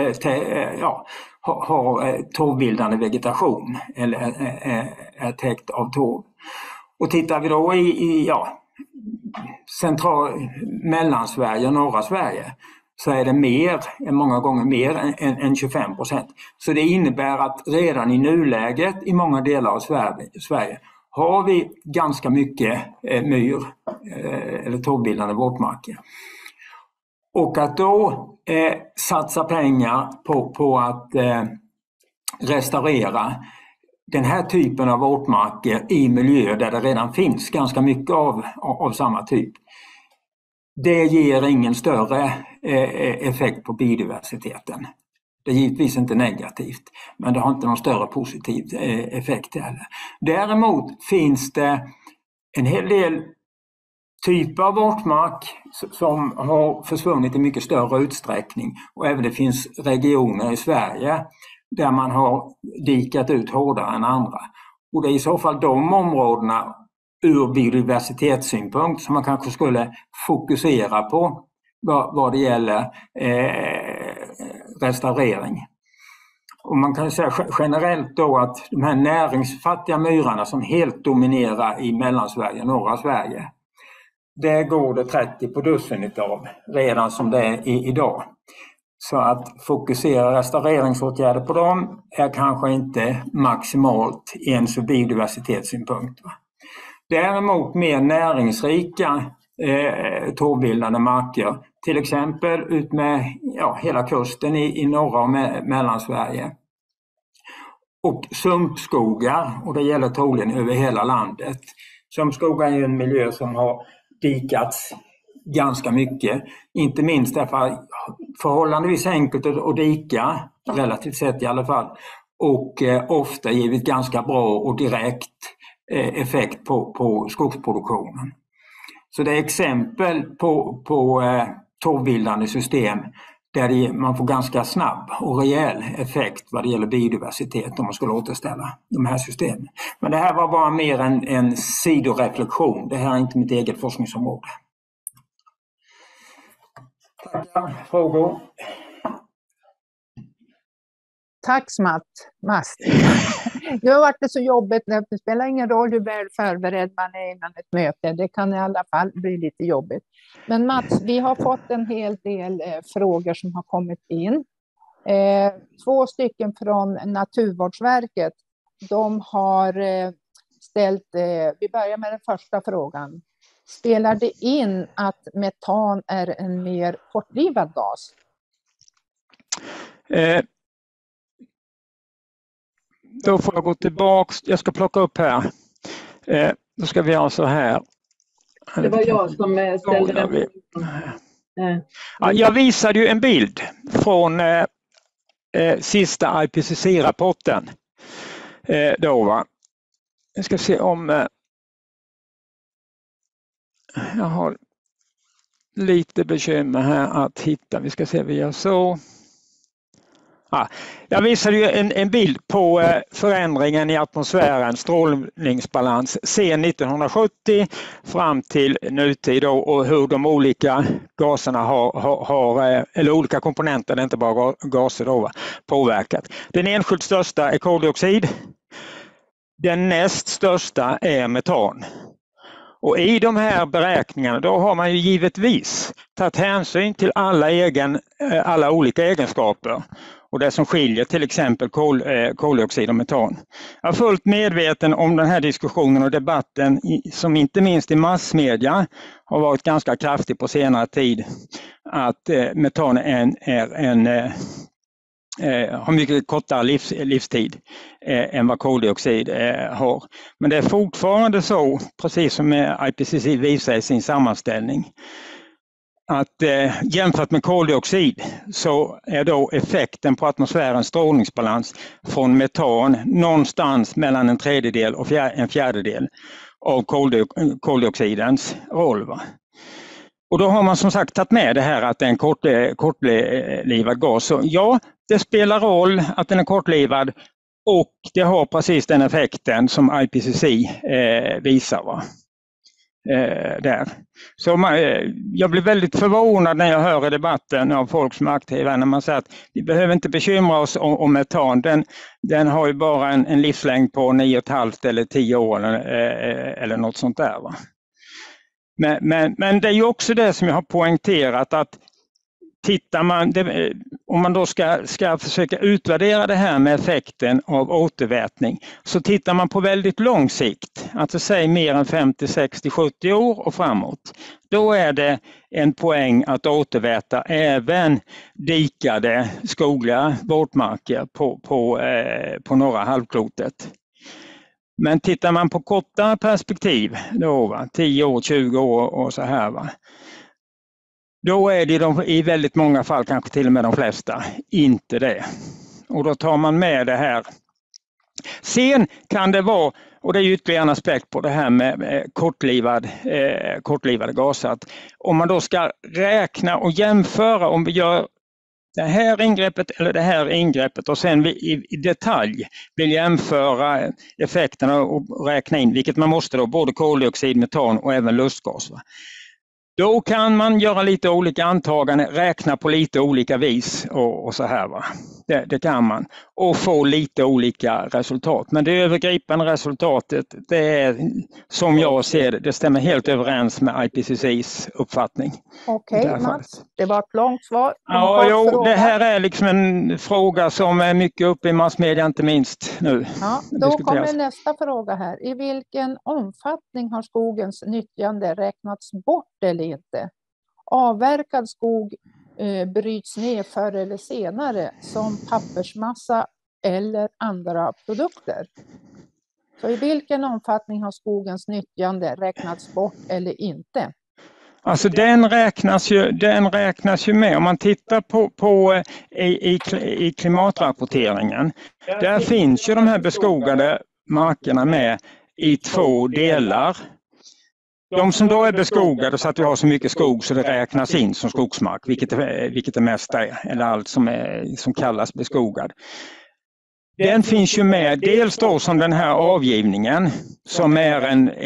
Speaker 1: har torvbildande vegetation eller är täckt av torv. Och tittar vi då i Mellansverige och norra Sverige, så är det många gånger mer än 25%. Så det innebär att redan i nuläget i många delar av Sverige har vi ganska mycket myr eller torvbildande våtmarker. Och att då satsa pengar på att restaurera den här typen av våtmarker i miljöer där det redan finns ganska mycket av samma typ, det ger ingen större effekt på biodiversiteten. Det är givetvis inte negativt, men det har inte någon större positiv effekt heller. Däremot finns det en hel del typer av våtmark som har försvunnit i mycket större utsträckning, och även det finns regioner i Sverige där man har dikat ut hårdare än andra. Och det är i så fall de områdena ur biodiversitetssynpunkt som man kanske skulle fokusera på vad det gäller restaurering. Och man kan säga generellt då att de här näringsfattiga myrarna som helt dominerar i Mellansverige och norra Sverige, det går det 30 på dussinet av redan som det är idag. Så att fokusera restaureringsåtgärder på dem är kanske inte maximalt ens ur biodiversitetssynpunkt. Däremot mer näringsrika torvbildande marker, till exempel ut med hela kusten i norra och Mellansverige. Och sumpskogar, och det gäller troligen över hela landet. Sumpskogar är en miljö som har dikats ganska mycket, inte minst därför att förhållandevis enkelt att dika, relativt sett i alla fall, och ofta givit ganska bra och direkt effekt på skogsproduktionen. Så det är exempel på torvbildande system där man får ganska snabb och rejäl effekt vad det gäller biodiversitet om man skulle återställa de här systemen. Men det här var bara mer en sidoreflektion. Det här är inte mitt eget forskningsområde. Tackar. Frågor?
Speaker 2: Tack Mats. Det har varit så jobbigt. Det spelar ingen roll hur väl förberedd man är innan ett möte. Det kan i alla fall bli lite jobbigt. Men Mats, vi har fått en hel del frågor som har kommit in. 2 stycken från Naturvårdsverket. De har ställt, vi börjar med den första frågan. Spelar det in att metan är en mer kortlivad gas?
Speaker 3: Då får jag gå tillbaka. Jag ska plocka upp här. Då ska vi ha så här.
Speaker 2: Det var jag som ställde den.
Speaker 3: Ja, jag visade ju en bild från sista IPCC-rapporten. Då va. Jag ska se om jag har lite bekymmer här att hitta. Vi ska se vad jag så. Jag visade ju en bild på förändringen i atmosfärens strålningsbalans sen 1970 fram till nutid och hur de olika gaserna har eller olika komponenter, det är inte bara gaser då, påverkat. Den enskilt största är koldioxid. Den näst största är metan. Och i de här beräkningarna då har man ju givetvis tagit hänsyn till alla olika egenskaper. Och det som skiljer till exempel koldioxid och metan. Jag är fullt medveten om den här diskussionen och debatten som inte minst i massmedia har varit ganska kraftig på senare tid. Att metan har mycket kortare livstid än vad koldioxid har. Men det är fortfarande så, precis som IPCC visar i sin sammanställning, att jämfört med koldioxid så är då effekten på atmosfärens strålningsbalans från metan någonstans mellan 1/3 och 1/4 av koldioxidens roll. Va? Och då har man som sagt tagit med det här att det är en kortlivad gas. Så ja, det spelar roll att den är kortlivad och det har precis den effekten som IPCC visar. Va? Där. Så jag blir väldigt förvånad när jag hör i debatten av folk som är aktiva när man säger att vi behöver inte bekymra oss om metan. Den har ju bara en livslängd på 9,5 eller 10 år eller något sånt där. Va? Men det är ju också det som jag har poängterat att om man då ska försöka utvärdera det här med effekten av återvätning så tittar man på väldigt lång sikt, alltså säg mer än 50, 60, 70 år och framåt. Då är det en poäng att återväta även dikade skogliga våtmarker på norra halvklotet. Men tittar man på kortare perspektiv, då, 10 år, 20 år och så här, va? Då är det i väldigt många fall, kanske till och med de flesta, inte det. Och då tar man med det här. Sen kan det vara, och det är ytterligare en aspekt på det här med kortlivade gaser, att om man då ska räkna och jämföra om vi gör det här ingreppet eller det här ingreppet och sen i detalj vill jämföra effekterna och räkna in, vilket man måste då, både koldioxid, metan och även lustgas. Va? Då kan man göra lite olika antaganden, räkna på lite olika vis och så här. Va? Det kan man. Och få lite olika resultat. Men det övergripande resultatet, det är som jag ser det stämmer helt överens med IPCCs uppfattning.
Speaker 2: Okej, Mats, det var ett långt svar.
Speaker 3: Det här är liksom en fråga som är mycket uppe i massmedia, inte minst nu.
Speaker 2: Ja, då kommer nästa fråga här. I vilken omfattning har skogens nyttjande räknats bort eller inte? Avverkad skog bryts ner förr eller senare som pappersmassa eller andra produkter. Så i vilken omfattning har skogens nyttjande räknats bort eller inte?
Speaker 3: Alltså den räknas ju med. Om man tittar på i klimatrapporteringen, där finns ju de här beskogade markerna med i 2 delar. De som då är beskogade så att vi har så mycket skog så det räknas in som skogsmark, vilket det mesta är, eller allt som kallas beskogad. Den finns ju med dels då som den här avgivningen som är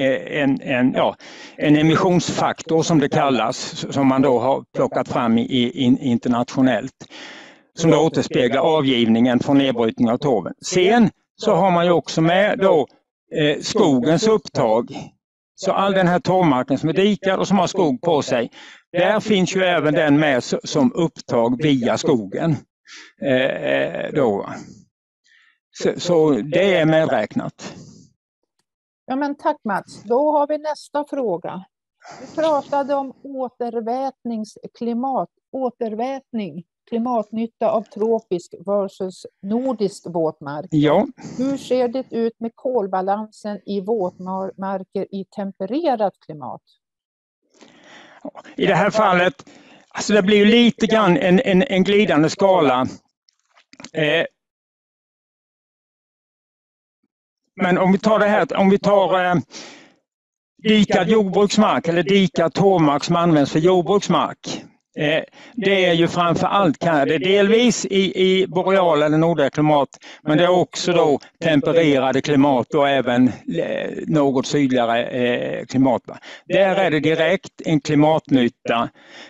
Speaker 3: en emissionsfaktor som det kallas, som man då har plockat fram internationellt, som då återspeglar avgivningen från nedbrytning av torven. Sen så har man ju också med då skogens upptag. Så all den här torvmarken som är dikad och som har skog på sig, där finns ju även den med som upptag via skogen. Så det är medräknat.
Speaker 2: Ja, men tack Mats. Då har vi nästa fråga. Vi pratade om klimatnytta av tropisk versus nordisk våtmark.
Speaker 3: Ja.
Speaker 2: Hur ser det ut med kolbalansen i våtmarker i tempererat klimat?
Speaker 3: I det här fallet, alltså det blir ju lite grann en glidande skala. Men om vi tar dikad jordbruksmark eller dikad torvmark som används för jordbruksmark. Det är ju framför allt det delvis i boreala eller nordliga klimat, men det är också då tempererade klimat och även något sydligare klimat. Där är det direkt en klimatnytta.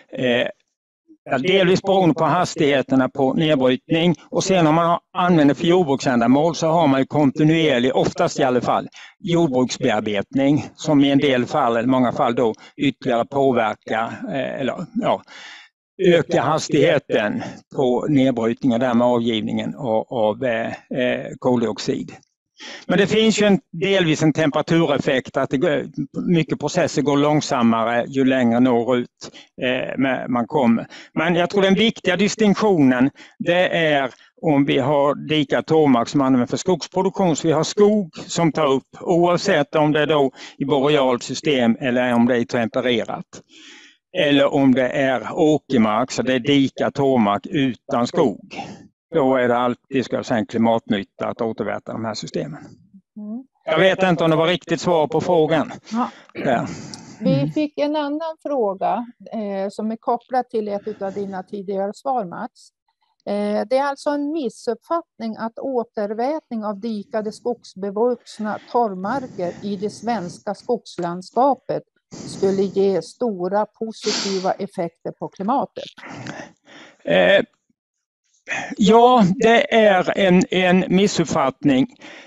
Speaker 3: Delvis beroende på hastigheterna på nedbrytning, och sen om man använder för jordbruksändamål så har man ju kontinuerlig, oftast i alla fall, jordbruksbearbetning som i en del fall, eller många fall då ytterligare påverkar öka hastigheten på nedbrytning och därmed avgivningen av koldioxid. Men det finns ju delvis en temperatureffekt, att mycket processer går långsammare ju längre norrut man kommer. Men jag tror den viktiga distinktionen, det är om vi har dikad torvmark som använder för skogsproduktion, så vi har skog som tar upp, oavsett om det är då i borealt system eller om det är tempererat. Eller om det är åkermark, så det är dikad torvmark utan skog. Då är det alltid en klimatnytta att återväta de här systemen. Jag vet inte om det var riktigt svar på frågan.
Speaker 2: Ja. Vi fick en annan fråga som är kopplad till ett av dina tidigare svar, Mats. Det är alltså en missuppfattning att återvätning av dikade skogsbevuxna torvmarker i det svenska skogslandskapet skulle ge stora positiva effekter på klimatet.
Speaker 3: Ja, det är en missuppfattning.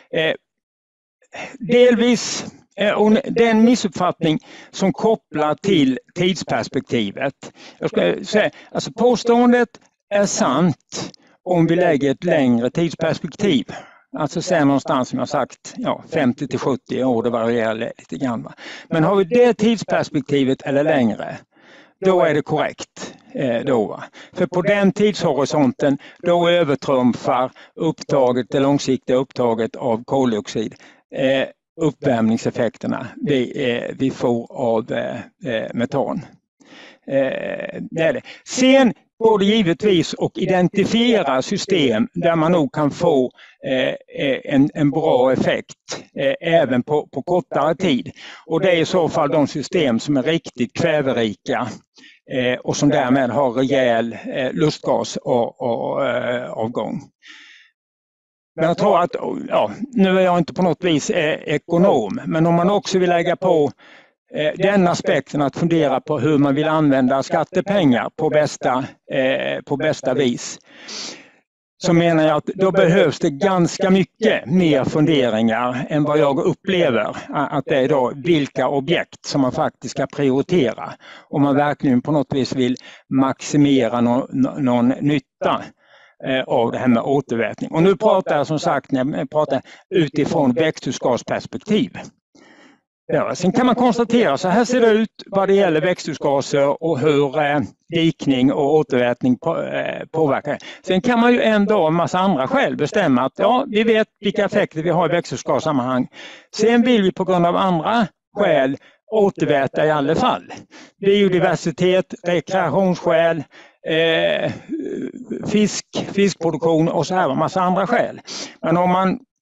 Speaker 3: Delvis det är en missuppfattning som kopplar till tidsperspektivet. Jag ska säga, alltså påståendet är sant om vi lägger ett längre tidsperspektiv. Alltså sen någonstans som jag sagt 50 till 70 år, det varierar lite grann. Men har vi det tidsperspektivet eller längre, då är det korrekt. För på den tidshorisonten då övertrumfar det långsiktiga upptaget av koldioxid uppvärmningseffekterna vi får av metan. Det är det. Sen går det givetvis att identifiera system där man nog kan få en bra effekt även på kortare tid. Och det är i så fall de system som är riktigt kväverika och som därmed har rejäl lustgasavgång. Men jag tror att, nu är jag inte på något vis ekonom, men om man också vill lägga på den aspekten att fundera på hur man vill använda skattepengar på bästa vis, så menar jag att då behövs det ganska mycket mer funderingar än vad jag upplever att det är då vilka objekt som man faktiskt ska prioritera om man verkligen på något vis vill maximera någon nytta av det här med återvätning. Och nu pratar jag som sagt utifrån växthusgasperspektiv. Ja, sen kan man konstatera så här ser det ut vad det gäller växthusgaser och hur dikning och återvätning påverkar. Sen kan man ju ändå av en massa andra skäl bestämma att vi vet vilka effekter vi har i växthusgassammanhang. Sen vill vi på grund av andra skäl återväta i alla fall. Biodiversitet, rekreationsskäl, fiskproduktion och så här en massa andra skäl. Men om man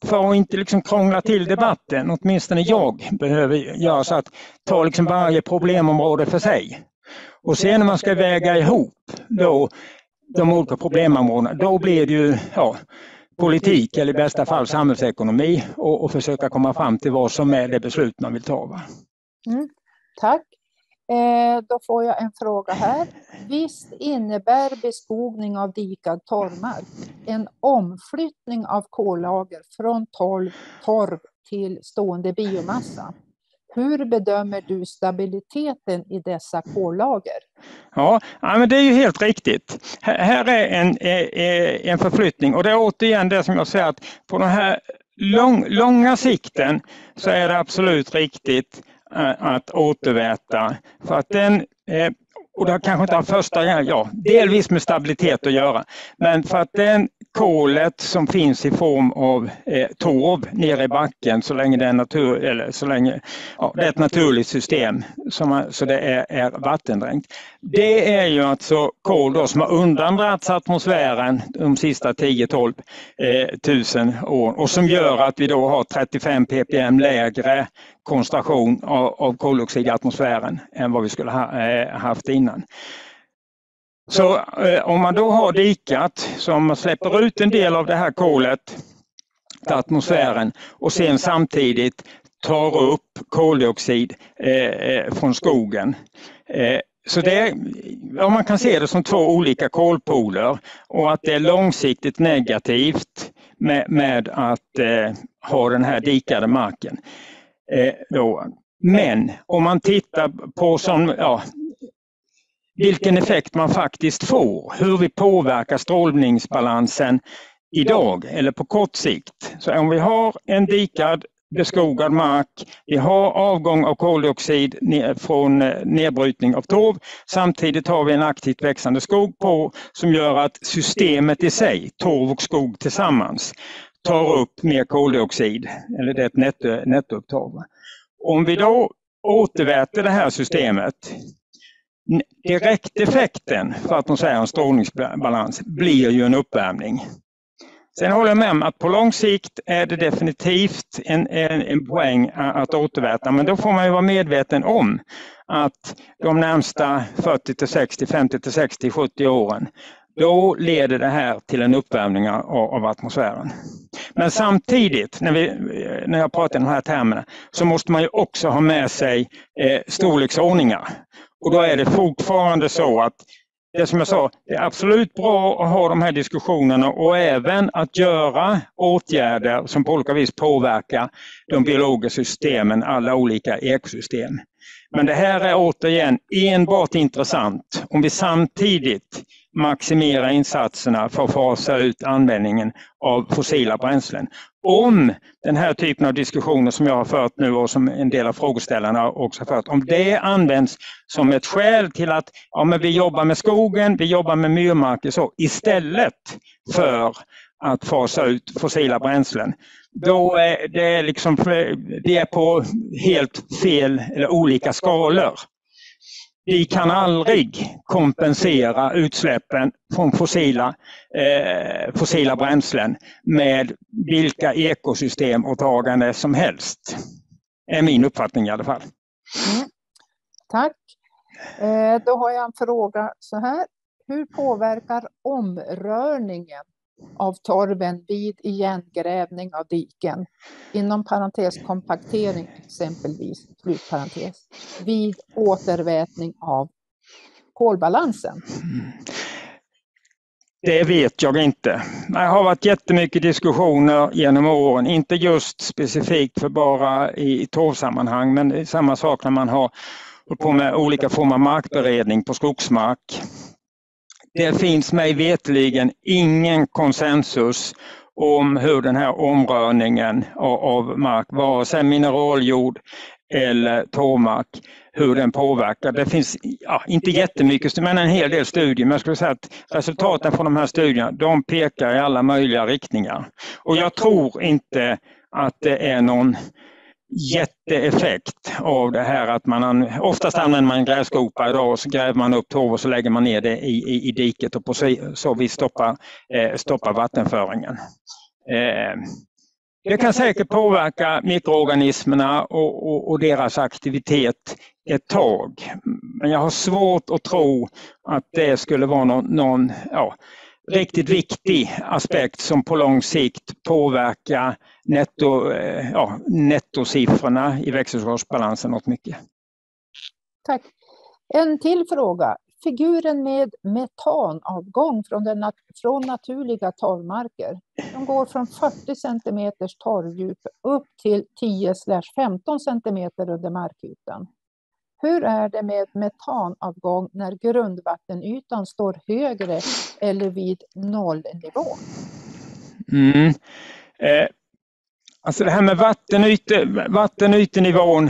Speaker 3: för att inte liksom krångla till debatten, åtminstone jag behöver göra så att ta liksom varje problemområde för sig. Och sen när man ska väga ihop då de olika problemområdena, då blir det ju politik eller i bästa fall samhällsekonomi och försöka komma fram till vad som är det beslut man vill ta. Va?
Speaker 2: Tack. Då får jag en fråga här. Visst innebär beskogning av dikad torvmark en omflyttning av kollager från torv till stående biomassa? Hur bedömer du stabiliteten i dessa kollager?
Speaker 3: Ja, men det är ju helt riktigt. Här är en förflyttning och det är återigen det som jag säger att på den här långa sikten så är det absolut riktigt att återväta för att den och det har kanske inte har delvis med stabilitet att göra, men för att den kolet som finns i form av torv nere i backen så länge det är det är ett naturligt system så det är vattendränkt. Det är ju alltså kol då som har undandrats atmosfären de sista 10-12 tusen år och som gör att vi då har 35 ppm lägre koncentration av koldioxid i atmosfären än vad vi skulle ha haft innan. Så om man då har dikat som släpper ut en del av det här kolet till atmosfären och sen samtidigt tar upp koldioxid från skogen. Så man kan se det som två olika kolpoler och att det är långsiktigt negativt med att ha den här dikade marken. Men om man tittar på vilken effekt man faktiskt får, hur vi påverkar strålningsbalansen idag eller på kort sikt. Så om vi har en dikad beskogad mark, vi har avgång av koldioxid från nedbrytning av torv, samtidigt har vi en aktivt växande skog som gör att systemet i sig, torv och skog tillsammans, tar upp mer koldioxid, eller det är ett nettoupptag. Om vi då återväter det här systemet, direkteffekten för atmosfärens strålningsbalans blir ju en uppvärmning. Sen håller jag med om att på lång sikt är det definitivt en poäng att återväta, men då får man ju vara medveten om att de närmsta 40-60, 50-60, 70 åren då leder det här till en uppvärmning av atmosfären. Men samtidigt, när jag pratar i de här termerna, så måste man ju också ha med sig storleksordningar. Och då är det fortfarande så att det som jag sa, det är absolut bra att ha de här diskussionerna och även att göra åtgärder som på olika vis påverkar de biologiska systemen, alla olika ekosystem. Men det här är återigen enbart intressant om vi samtidigt maximera insatserna för att fasa ut användningen av fossila bränslen. Om den här typen av diskussioner som jag har fört nu och som en del av frågeställarna också har fört, om det används som ett skäl till att men vi jobbar med skogen, vi jobbar med myrmarker så istället för att fasa ut fossila bränslen, då är det är på helt fel eller olika skalor. Vi kan aldrig kompensera utsläppen från fossila bränslen med vilka ekosystemåtaganden som helst. Är min uppfattning i alla fall.
Speaker 2: Tack. Då har jag en fråga så här. Hur påverkar omrörningen av torven vid igengrävning av diken, inom parentes kompaktering exempelvis, slutparentes, vid återvätning av kolbalansen?
Speaker 3: Det vet jag inte. Det har varit jättemycket diskussioner genom åren, inte just specifikt för bara i torvsammanhang, men det är samma sak när man har hållit på med olika former av markberedning på skogsmark. Det finns mig vetligen ingen konsensus om hur den här omrörningen av mark, vare sig mineraljord eller torvmark, hur den påverkar. Det finns inte jättemycket, men en hel del studier. Men jag skulle säga att resultaten från de här studierna, de pekar i alla möjliga riktningar. Och jag tror inte att det är någon jätteeffekt av det här att oftast använder man en grävskopa idag och så gräver man upp torv och så lägger man ner det i diket och på så vis stoppar vattenföringen. Det kan säkert påverka mikroorganismerna och deras aktivitet ett tag. Men jag har svårt att tro att det skulle vara någon riktigt viktig aspekt som på lång sikt påverkar nettosiffrorna i växthusgasbalansen något mycket.
Speaker 2: Tack. En till fråga. Figuren med metanavgång från naturliga torvmarker. De går från 40 cm torrdjup upp till 10-15 cm under markytan. Hur är det med metanavgång när grundvattenytan står högre eller vid nollnivå?
Speaker 3: Alltså det här med vattenytenivån.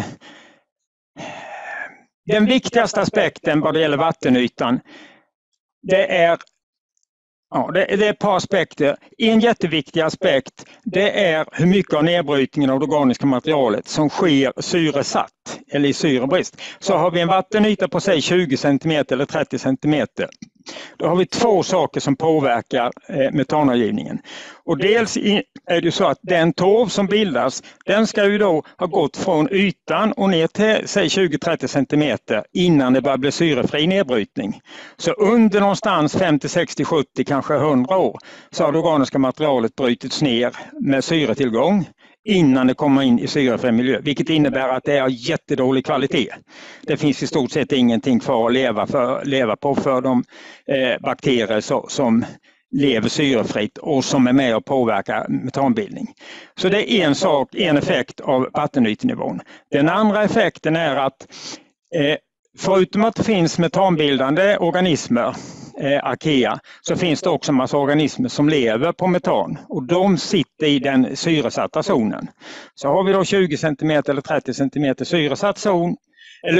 Speaker 3: Den viktigaste aspekten vad det gäller vattenytan, det är ett par aspekter. En jätteviktig aspekt, det är hur mycket av nedbrytningen av det organiska materialet som sker syresatt eller i syrebrist. Så har vi en vattenyta på sig 20 cm eller 30 cm. Då har vi två saker som påverkar metanavgivningen. Och dels är det så att den torv som bildas, den ska ju då ha gått från ytan och ner till säg 20-30 cm innan det börjar bli syrefri nedbrytning. Så under någonstans 50, 60, 70, kanske 100 år så har det organiska materialet brutits ner med syretillgång innan det kommer in i syrefri miljö, vilket innebär att det är jättedålig kvalitet. Det finns i stort sett ingenting kvar att leva på för de bakterier som lever syrefritt och som är med och påverkar metanbildning. Så det är en effekt av vattenytenivån. Den andra effekten är att förutom att det finns metanbildande organismer, arkea, så finns det också en massa organismer som lever på metan och de sitter i den syresatta zonen. Så har vi då 20 cm eller 30 cm syresatt zon, eller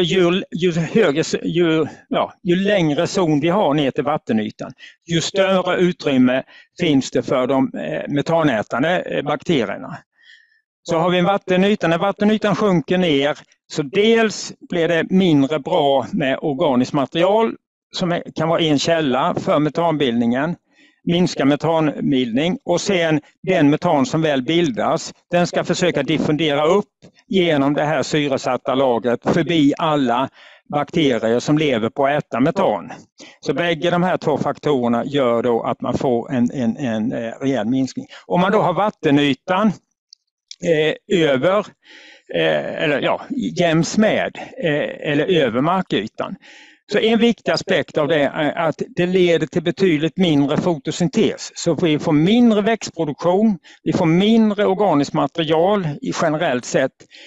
Speaker 3: ju längre zon vi har ner till vattenytan, ju större utrymme finns det för de metanätande bakterierna. Så har vi en vattenyta, när vattenytan sjunker ner så dels blir det mindre bra med organiskt material som kan vara en källa för metanbildningen, minska metanbildning och sen den metan som väl bildas, den ska försöka diffundera upp genom det här syresatta lagret förbi alla bakterier som lever på att äta metan. Så bägge de här två faktorerna gör då att man får en rejäl minskning. Om man då har vattenytan jäms med eller över markytan. Så en viktig aspekt av det är att det leder till betydligt mindre fotosyntes. Så vi får mindre växtproduktion, vi får mindre organiskt material generellt sett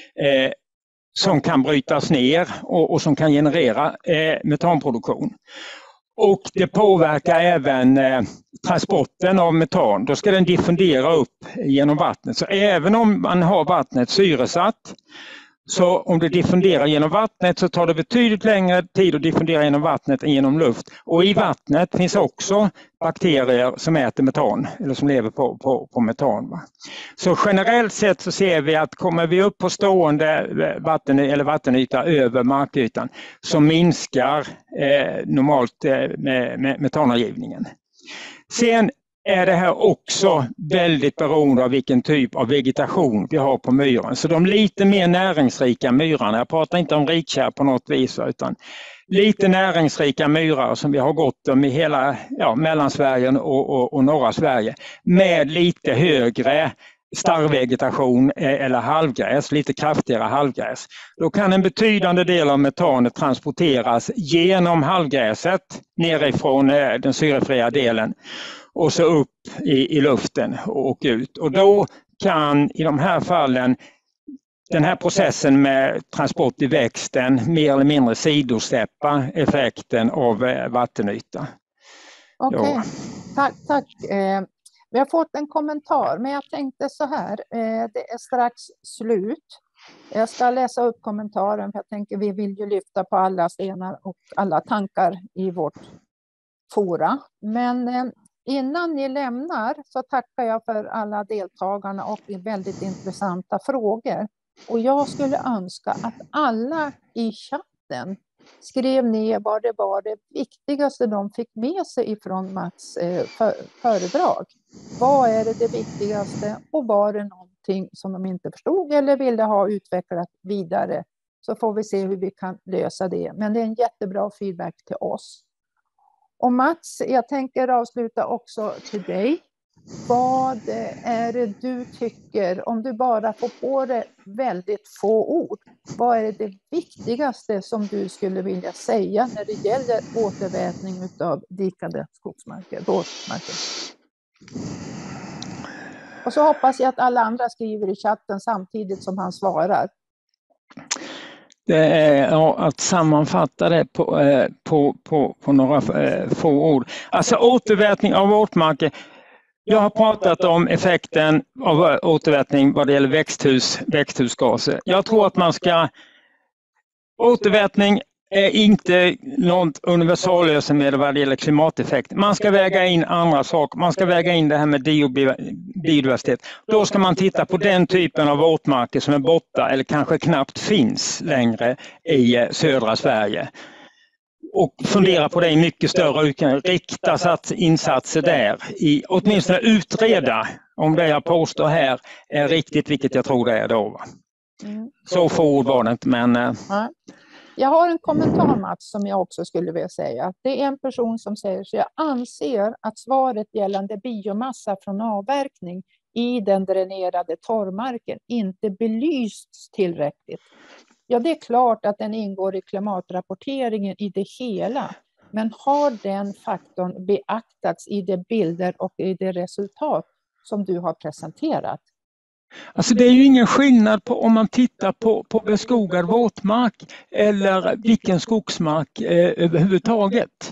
Speaker 3: som kan brytas ner och som kan generera metanproduktion. Och det påverkar även transporten av metan. Då ska den diffundera upp genom vattnet. Så även om man har vattnet syresatt, så om det diffunderar genom vattnet så tar det betydligt längre tid att diffundera genom vattnet än genom luft. Och i vattnet finns också bakterier som äter metan eller som lever på metan. Så generellt sett så ser vi att kommer vi upp på stående vattenyta över markytan så minskar normalt med metanavgivningen. Sen är det här också väldigt beroende av vilken typ av vegetation vi har på myren. Så de lite mer näringsrika myrarna, jag pratar inte om rikkärr på något vis, utan lite näringsrika myrar som vi har gott om i hela Mellansverige och norra Sverige med lite högre starrvegetation eller halvgräs, lite kraftigare halvgräs. Då kan en betydande del av metanet transporteras genom halvgräset nerifrån den syrefria delen och så upp i luften och ut. Och då kan i de här fallen den här processen med transport i växten mer eller mindre sidosläppa effekten av vattenyta.
Speaker 2: Okej, tack. Vi har fått en kommentar, men jag tänkte så här, det är strax slut. Jag ska läsa upp kommentaren för jag tänker vi vill ju lyfta på alla stenar och alla tankar i vårt fora. Men innan ni lämnar så tackar jag för alla deltagarna och väldigt intressanta frågor. Och jag skulle önska att alla i chatten skrev ner vad det var det viktigaste de fick med sig ifrån Mats föredrag. Vad är det viktigaste och var det någonting någonting som de inte förstod eller ville ha utvecklat vidare, så får vi se hur vi kan lösa det. Men det är en jättebra feedback till oss. Och Mats, jag tänker avsluta också till dig. Vad är det du tycker, om du bara får på det väldigt få ord, vad är det viktigaste som du skulle vilja säga när det gäller återvätning av dikade skogsmarker, våtmarker? Och så hoppas jag att alla andra skriver i chatten samtidigt som han svarar.
Speaker 3: Det är att sammanfatta det på några få ord. Alltså återvätning av våtmarker. Jag har pratat om effekten av återvätning vad det gäller växthusgaser. Jag tror att återvätning är inte något universallösning vad det gäller klimateffekt. Man ska väga in andra saker. Man ska väga in det här med biodiversitet. Då ska man titta på den typen av våtmarker som är borta eller kanske knappt finns längre i södra Sverige. Och fundera på det i mycket större utsträckning. Rikta insatser där. Åtminstone utreda om det jag påstår här är riktigt, vilket jag tror det är då. Så få ord var det inte, men...
Speaker 2: Ja. Jag har en kommentar, Mats, som jag också skulle vilja säga. Det är en person som säger så: jag anser att svaret gällande biomassa från avverkning i den dränerade torrmarken inte belysts tillräckligt. Ja, det är klart att den ingår i klimatrapporteringen i det hela. Men har den faktorn beaktats i de bilder och i det resultat som du har presenterat?
Speaker 3: Alltså det är ju ingen skillnad på om man tittar på beskogad våtmark eller vilken skogsmark överhuvudtaget.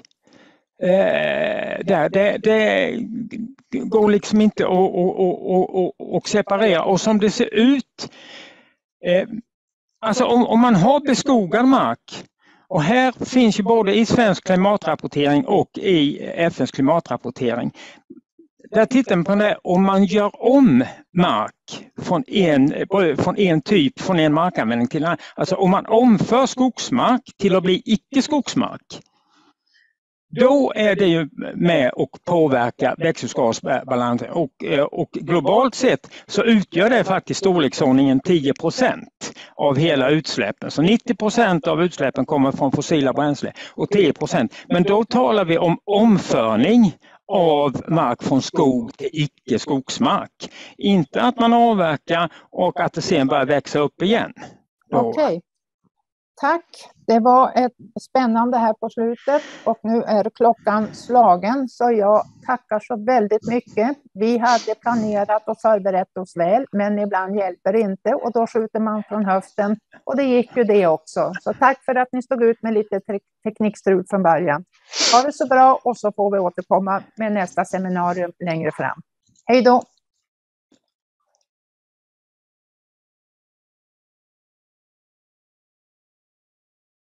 Speaker 3: Det går liksom inte att separera. Och som det ser ut, alltså om man har beskogad mark, och här finns ju både i svensk klimatrapportering och i FNs klimatrapportering. Där tittar man på det, om man gör om mark från en typ, från en markanvändning till en annan. Alltså om man omför skogsmark till att bli icke-skogsmark. Då är det ju med och påverka växthusgasbalansen och globalt sett så utgör det faktiskt storleksordningen 10% av hela utsläppen. Så 90% av utsläppen kommer från fossila bränsle och 10%. Men då talar vi om omförning av mark från skog till icke-skogsmark. Inte att man avverkar och att det sen börjar växa upp igen.
Speaker 2: Okej. Tack. Det var ett spännande här på slutet och nu är klockan slagen, så jag tackar så väldigt mycket. Vi hade planerat och förberett oss väl, men ibland hjälper inte och då skjuter man från höften och det gick ju det också. Så tack för att ni stod ut med lite teknikstrul från början. Ha det så bra och så får vi återkomma med nästa seminarium längre fram. Hej då!